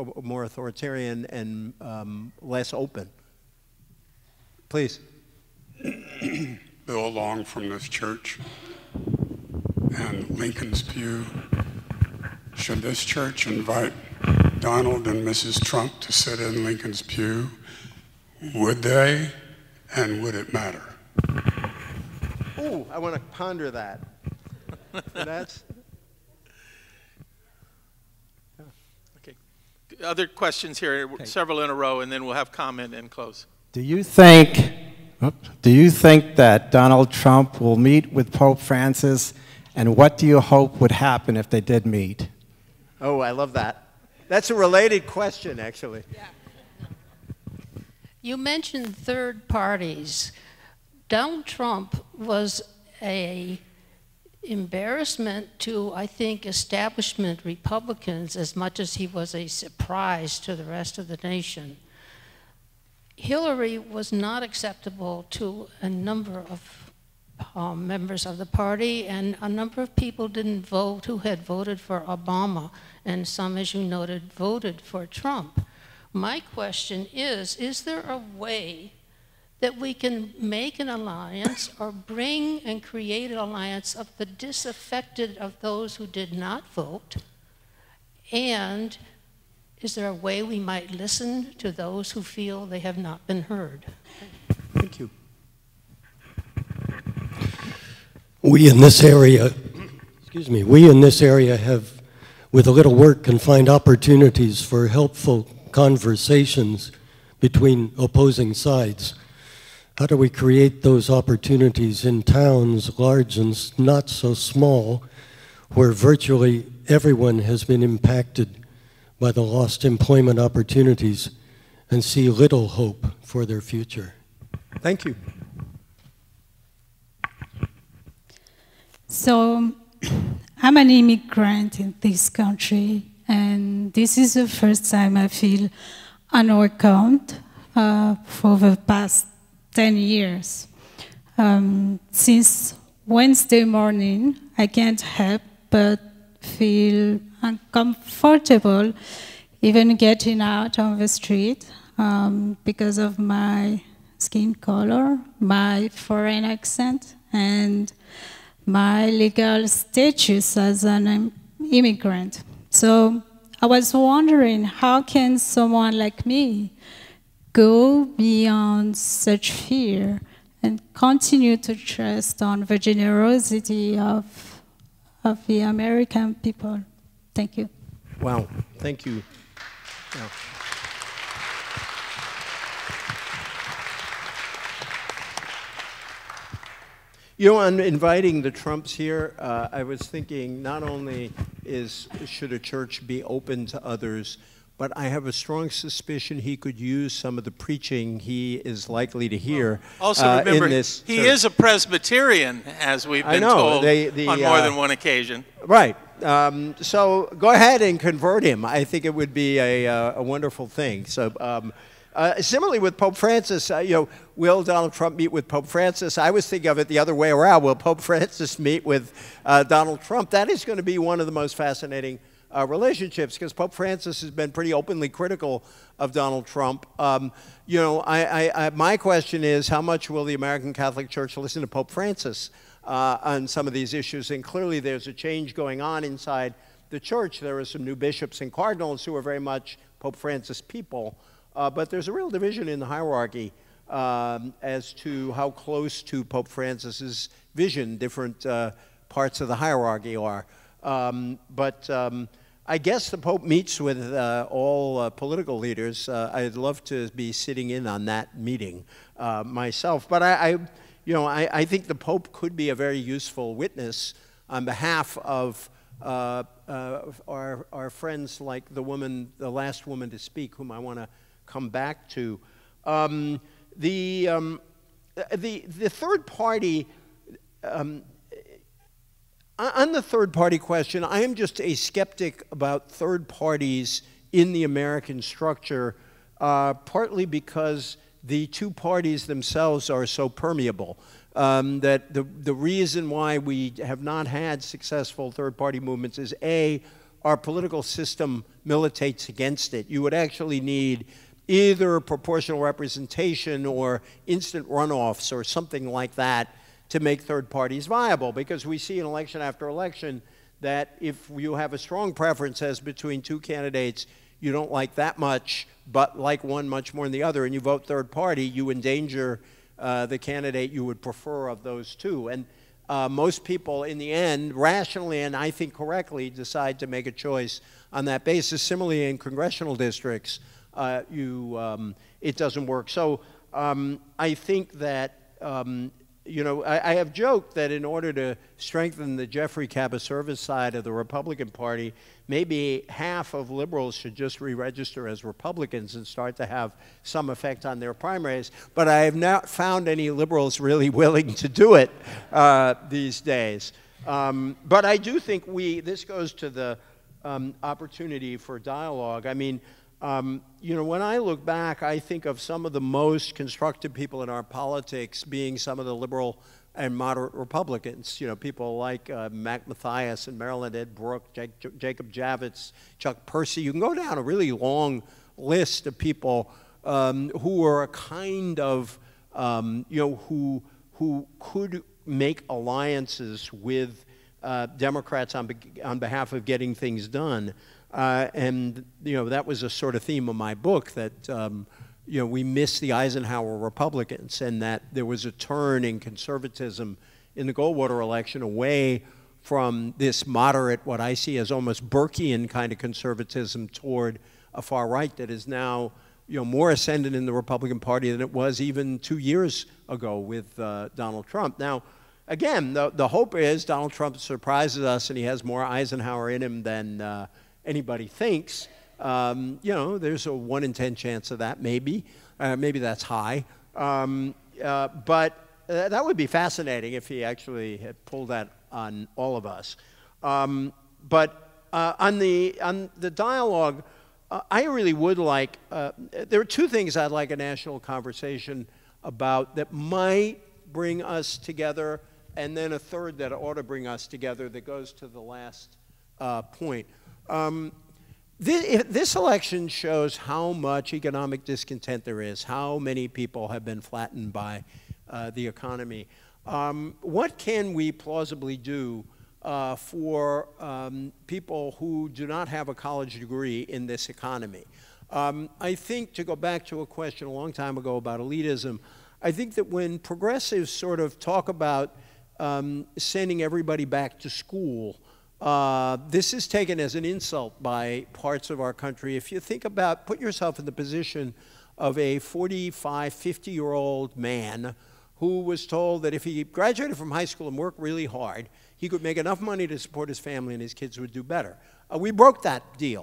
Speaker 2: authoritarian and less open. Please.
Speaker 12: Bill Long from this church and Lincoln's Pew. Should this church invite Donald and Mrs. Trump to sit in Lincoln's pew? Would they, and would it matter?
Speaker 2: Ooh, I want to ponder that. That's...
Speaker 3: Okay. Other questions here, several in a row, and then we'll have comment and close.
Speaker 13: Do you think that Donald Trump will meet with Pope Francis, and what do you hope would happen if they did meet?
Speaker 2: Oh, I love that. That's a related question, actually.
Speaker 14: Yeah. You mentioned third parties. Donald Trump was an embarrassment to, I think, establishment Republicans as much as he was a surprise to the rest of the nation. Hillary was not acceptable to a number of members of the party, and a number of people didn't vote who had voted for Obama, and some, as you noted, voted for Trump. My question is there a way that we can make an alliance or bring and create an alliance of the disaffected of those who did not vote? And is there a way we might listen to those who feel they have not been heard?
Speaker 2: Thank you.
Speaker 15: We in this area, have, with a little work, can find opportunities for helpful conversations between opposing sides. How do we create those opportunities in towns, large and not so small, where virtually everyone has been impacted by the lost employment opportunities and see little hope for their future?
Speaker 2: Thank you.
Speaker 16: So, I'm an immigrant in this country, and this is the first time I feel unwelcomed for the past 10 years. Since Wednesday morning, I can't help but feel uncomfortable even getting out on the street because of my skin color, my foreign accent, and my legal status as an immigrant. So I was wondering, how can someone like me go beyond such fear and continue to trust on the generosity of the American people? Thank you.
Speaker 2: Wow, thank you. Yeah. You know, on inviting the Trumps here, I was thinking not only should a church be open to others, but I have a strong suspicion he could use some of the preaching he is likely to hear.
Speaker 3: Also remember,
Speaker 2: in this
Speaker 3: he
Speaker 2: church.
Speaker 3: is a Presbyterian, as we've been told on more than one occasion.
Speaker 2: Right. So go ahead and convert him. I think it would be a wonderful thing. So. Similarly with Pope Francis, will Donald Trump meet with Pope Francis? I was thinking of it the other way around. Will Pope Francis meet with Donald Trump? That is going to be one of the most fascinating relationships, because Pope Francis has been pretty openly critical of Donald Trump. My question is, how much will the American Catholic Church listen to Pope Francis on some of these issues? And clearly there's a change going on inside the church. There are some new bishops and cardinals who are very much Pope Francis people. But there's a real division in the hierarchy as to how close to Pope Francis's vision different parts of the hierarchy are. I guess the Pope meets with all political leaders. I'd love to be sitting in on that meeting myself. But I think the Pope could be a very useful witness on behalf of our friends, like the last woman to speak, whom I want to come back to. The third party, on the third party question, I am just a skeptic about third parties in the American structure, partly because the two parties themselves are so permeable. That the reason why we have not had successful third party movements is, A, our political system militates against it. You would actually need either proportional representation or instant runoffs or something like that to make third parties viable, because we see in election after election that if you have a strong preference as between two candidates you don't like that much, but like one much more than the other, and you vote third party, you endanger the candidate you would prefer of those two. And most people, in the end, rationally and I think correctly, decide to make a choice on that basis. Similarly, in congressional districts, it doesn't work. So I think that, you know, I have joked that in order to strengthen the Jeffrey Cabaservis side of the Republican Party, maybe half of liberals should just re-register as Republicans and start to have some effect on their primaries. But I have not found any liberals really willing to do it these days. But I do think this goes to the opportunity for dialogue. I mean, you know, when I look back, I think of some of the most constructive people in our politics being some of the liberal and moderate Republicans. You know, people like Mac Mathias in Maryland, Ed Brooke, Jacob Javits, Chuck Percy. You can go down a really long list of people who are a kind of, you know, who could make alliances with Democrats on behalf of getting things done. And, you know, that was a sort of theme of my book, that, you know, we missed the Eisenhower Republicans, and that there was a turn in conservatism in the Goldwater election away from this moderate, what I see as almost Burkean kind of conservatism, toward a far right that is now, you know, more ascendant in the Republican Party than it was even 2 years ago with Donald Trump. Now, again, the hope is Donald Trump surprises us and he has more Eisenhower in him than anybody thinks. You know, there's a 1 in 10 chance of that, maybe. Maybe that's high. But that would be fascinating if he actually had pulled that on all of us. But on the dialogue, I really would like, there are 2 things I'd like a national conversation about that might bring us together, and then a third that ought to bring us together that goes to the last point. This election shows how much economic discontent there is, how many people have been flattened by the economy. What can we plausibly do for people who do not have a college degree in this economy? I think, to go back to a question a long time ago about elitism, I think that when progressives sort of talk about sending everybody back to school, this is taken as an insult by parts of our country. If you think about, put yourself in the position of a 45, 50-year-old man who was told that if he graduated from high school and worked really hard, he could make enough money to support his family and his kids would do better. We broke that deal.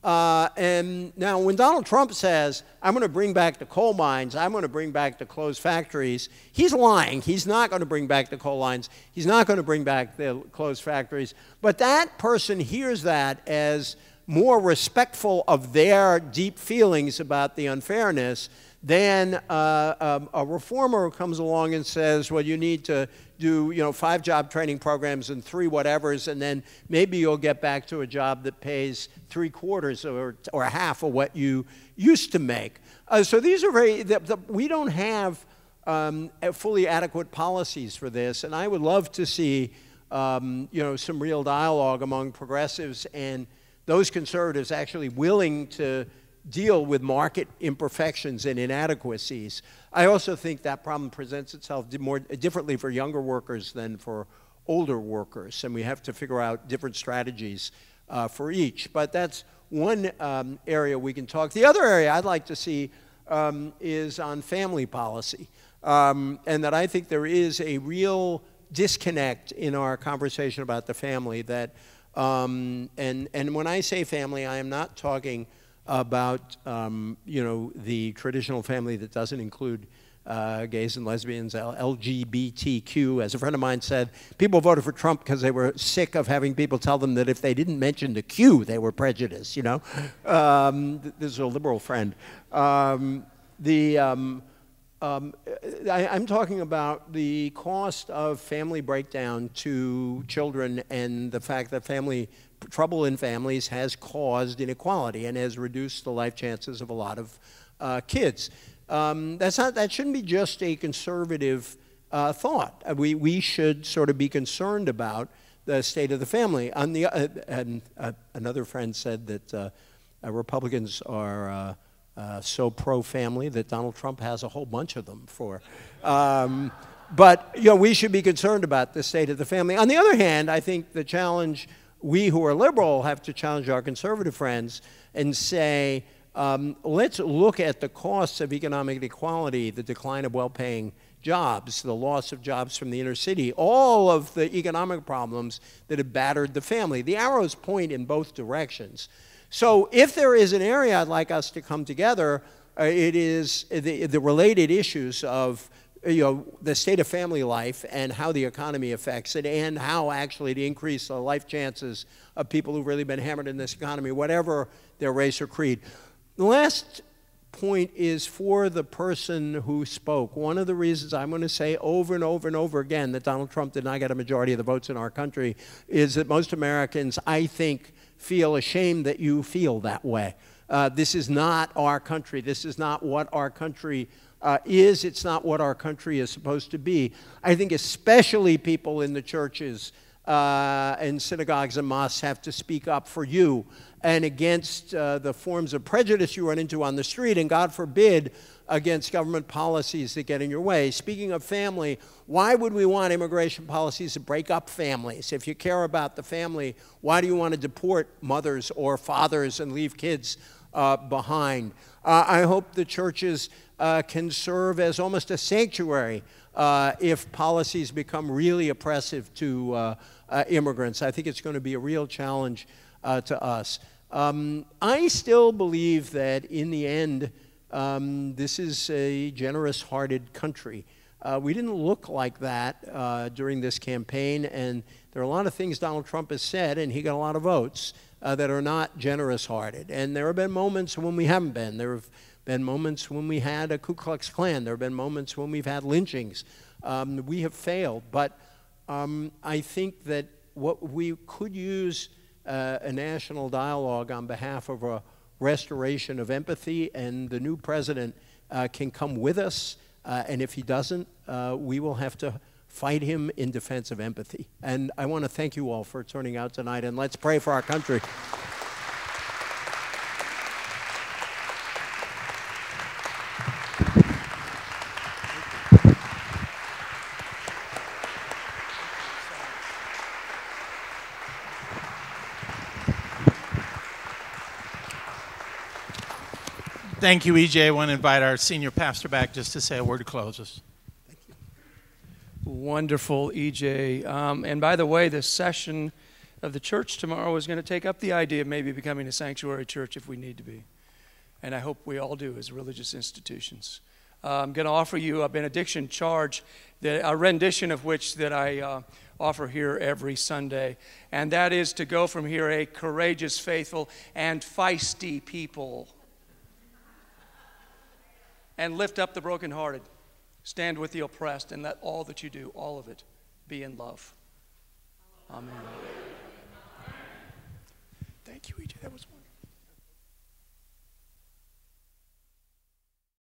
Speaker 2: And now when Donald Trump says, I'm going to bring back the coal mines, I'm going to bring back the closed factories, he's lying. He's not going to bring back the coal mines. He's not going to bring back the closed factories. But that person hears that as more respectful of their deep feelings about the unfairness than a reformer who comes along and says, well, you need to do, you know, 5 job training programs and 3 whatevers, and then maybe you'll get back to a job that pays 3/4 or half of what you used to make. So these are we don't have fully adequate policies for this, and I would love to see, you know, some real dialogue among progressives and those conservatives actually willing to deal with market imperfections and inadequacies. I also think that problem presents itself more differently for younger workers than for older workers, and we have to figure out different strategies for each. But that's one area we can talk. The other area I'd like to see is on family policy, and that I think there is a real disconnect in our conversation about the family. That and when I say family, I am not talking about you know, the traditional family that doesn't include gays and lesbians, LGBTQ. As a friend of mine said, people voted for Trump because they were sick of having people tell them that if they didn't mention the Q, they were prejudiced, you know. This is a liberal friend. I'm talking about the cost of family breakdown to children, and the fact that trouble in families has caused inequality and has reduced the life chances of a lot of kids. That shouldn't be just a conservative thought. We should sort of be concerned about the state of the family. Another friend said that Republicans are so pro-family that Donald Trump has a whole bunch of them for. But we should be concerned about the state of the family. On the other hand, I think the challenge we who are liberal have to challenge our conservative friends and say, let's look at the costs of economic inequality, the decline of well-paying jobs, the loss of jobs from the inner city, all of the economic problems that have battered the family. The arrows point in both directions. So if there is an area I'd like us to come together, it is the related issues of the state of family life and how the economy affects it, and how actually to increase the life chances of people who've really been hammered in this economy, whatever their race or creed. The last point is for the person who spoke. One of the reasons I'm going to say over and over and over again that Donald Trump did not get a majority of the votes in our country is that most Americans, I think, feel ashamed that you feel that way. This is not our country. This is not what our country is. It's not what our country is supposed to be. I think especially people in the churches and synagogues and mosques have to speak up for you and against the forms of prejudice you run into on the street, and God forbid, against government policies that get in your way. Speaking of family, why would we want immigration policies to break up families? If you care about the family, why do you want to deport mothers or fathers and leave kids behind? I hope the churches can serve as almost a sanctuary if policies become really oppressive to immigrants. I think it's going to be a real challenge to us. I still believe that in the end, this is a generous-hearted country. We didn't look like that during this campaign, and there are a lot of things Donald Trump has said, and he got a lot of votes, that are not generous-hearted. And there have been moments when we haven't been. There have been moments when we had a Ku Klux Klan. There have been moments when we've had lynchings. We have failed. But I think that what we could use a national dialogue on behalf of a restoration of empathy, and the new president can come with us, and if he doesn't, we will have to fight him in defense of empathy. And I want to thank you all for turning out tonight, and let's pray for our country.
Speaker 3: Thank you, EJ. I want to invite our senior pastor back just to say a word to close us.
Speaker 17: Thank you. Wonderful, EJ. And by the way, the session of the church tomorrow is going to take up the idea of maybe becoming a sanctuary church if we need to be. And I hope we all do as religious institutions. I'm going to offer you a benediction charge, a rendition of which that I offer here every Sunday. And that is to go from here a courageous, faithful, and feisty people. And lift up the brokenhearted, stand with the oppressed, and let all that you do, all of it, be in love. Amen. Thank you, EJ. That was wonderful.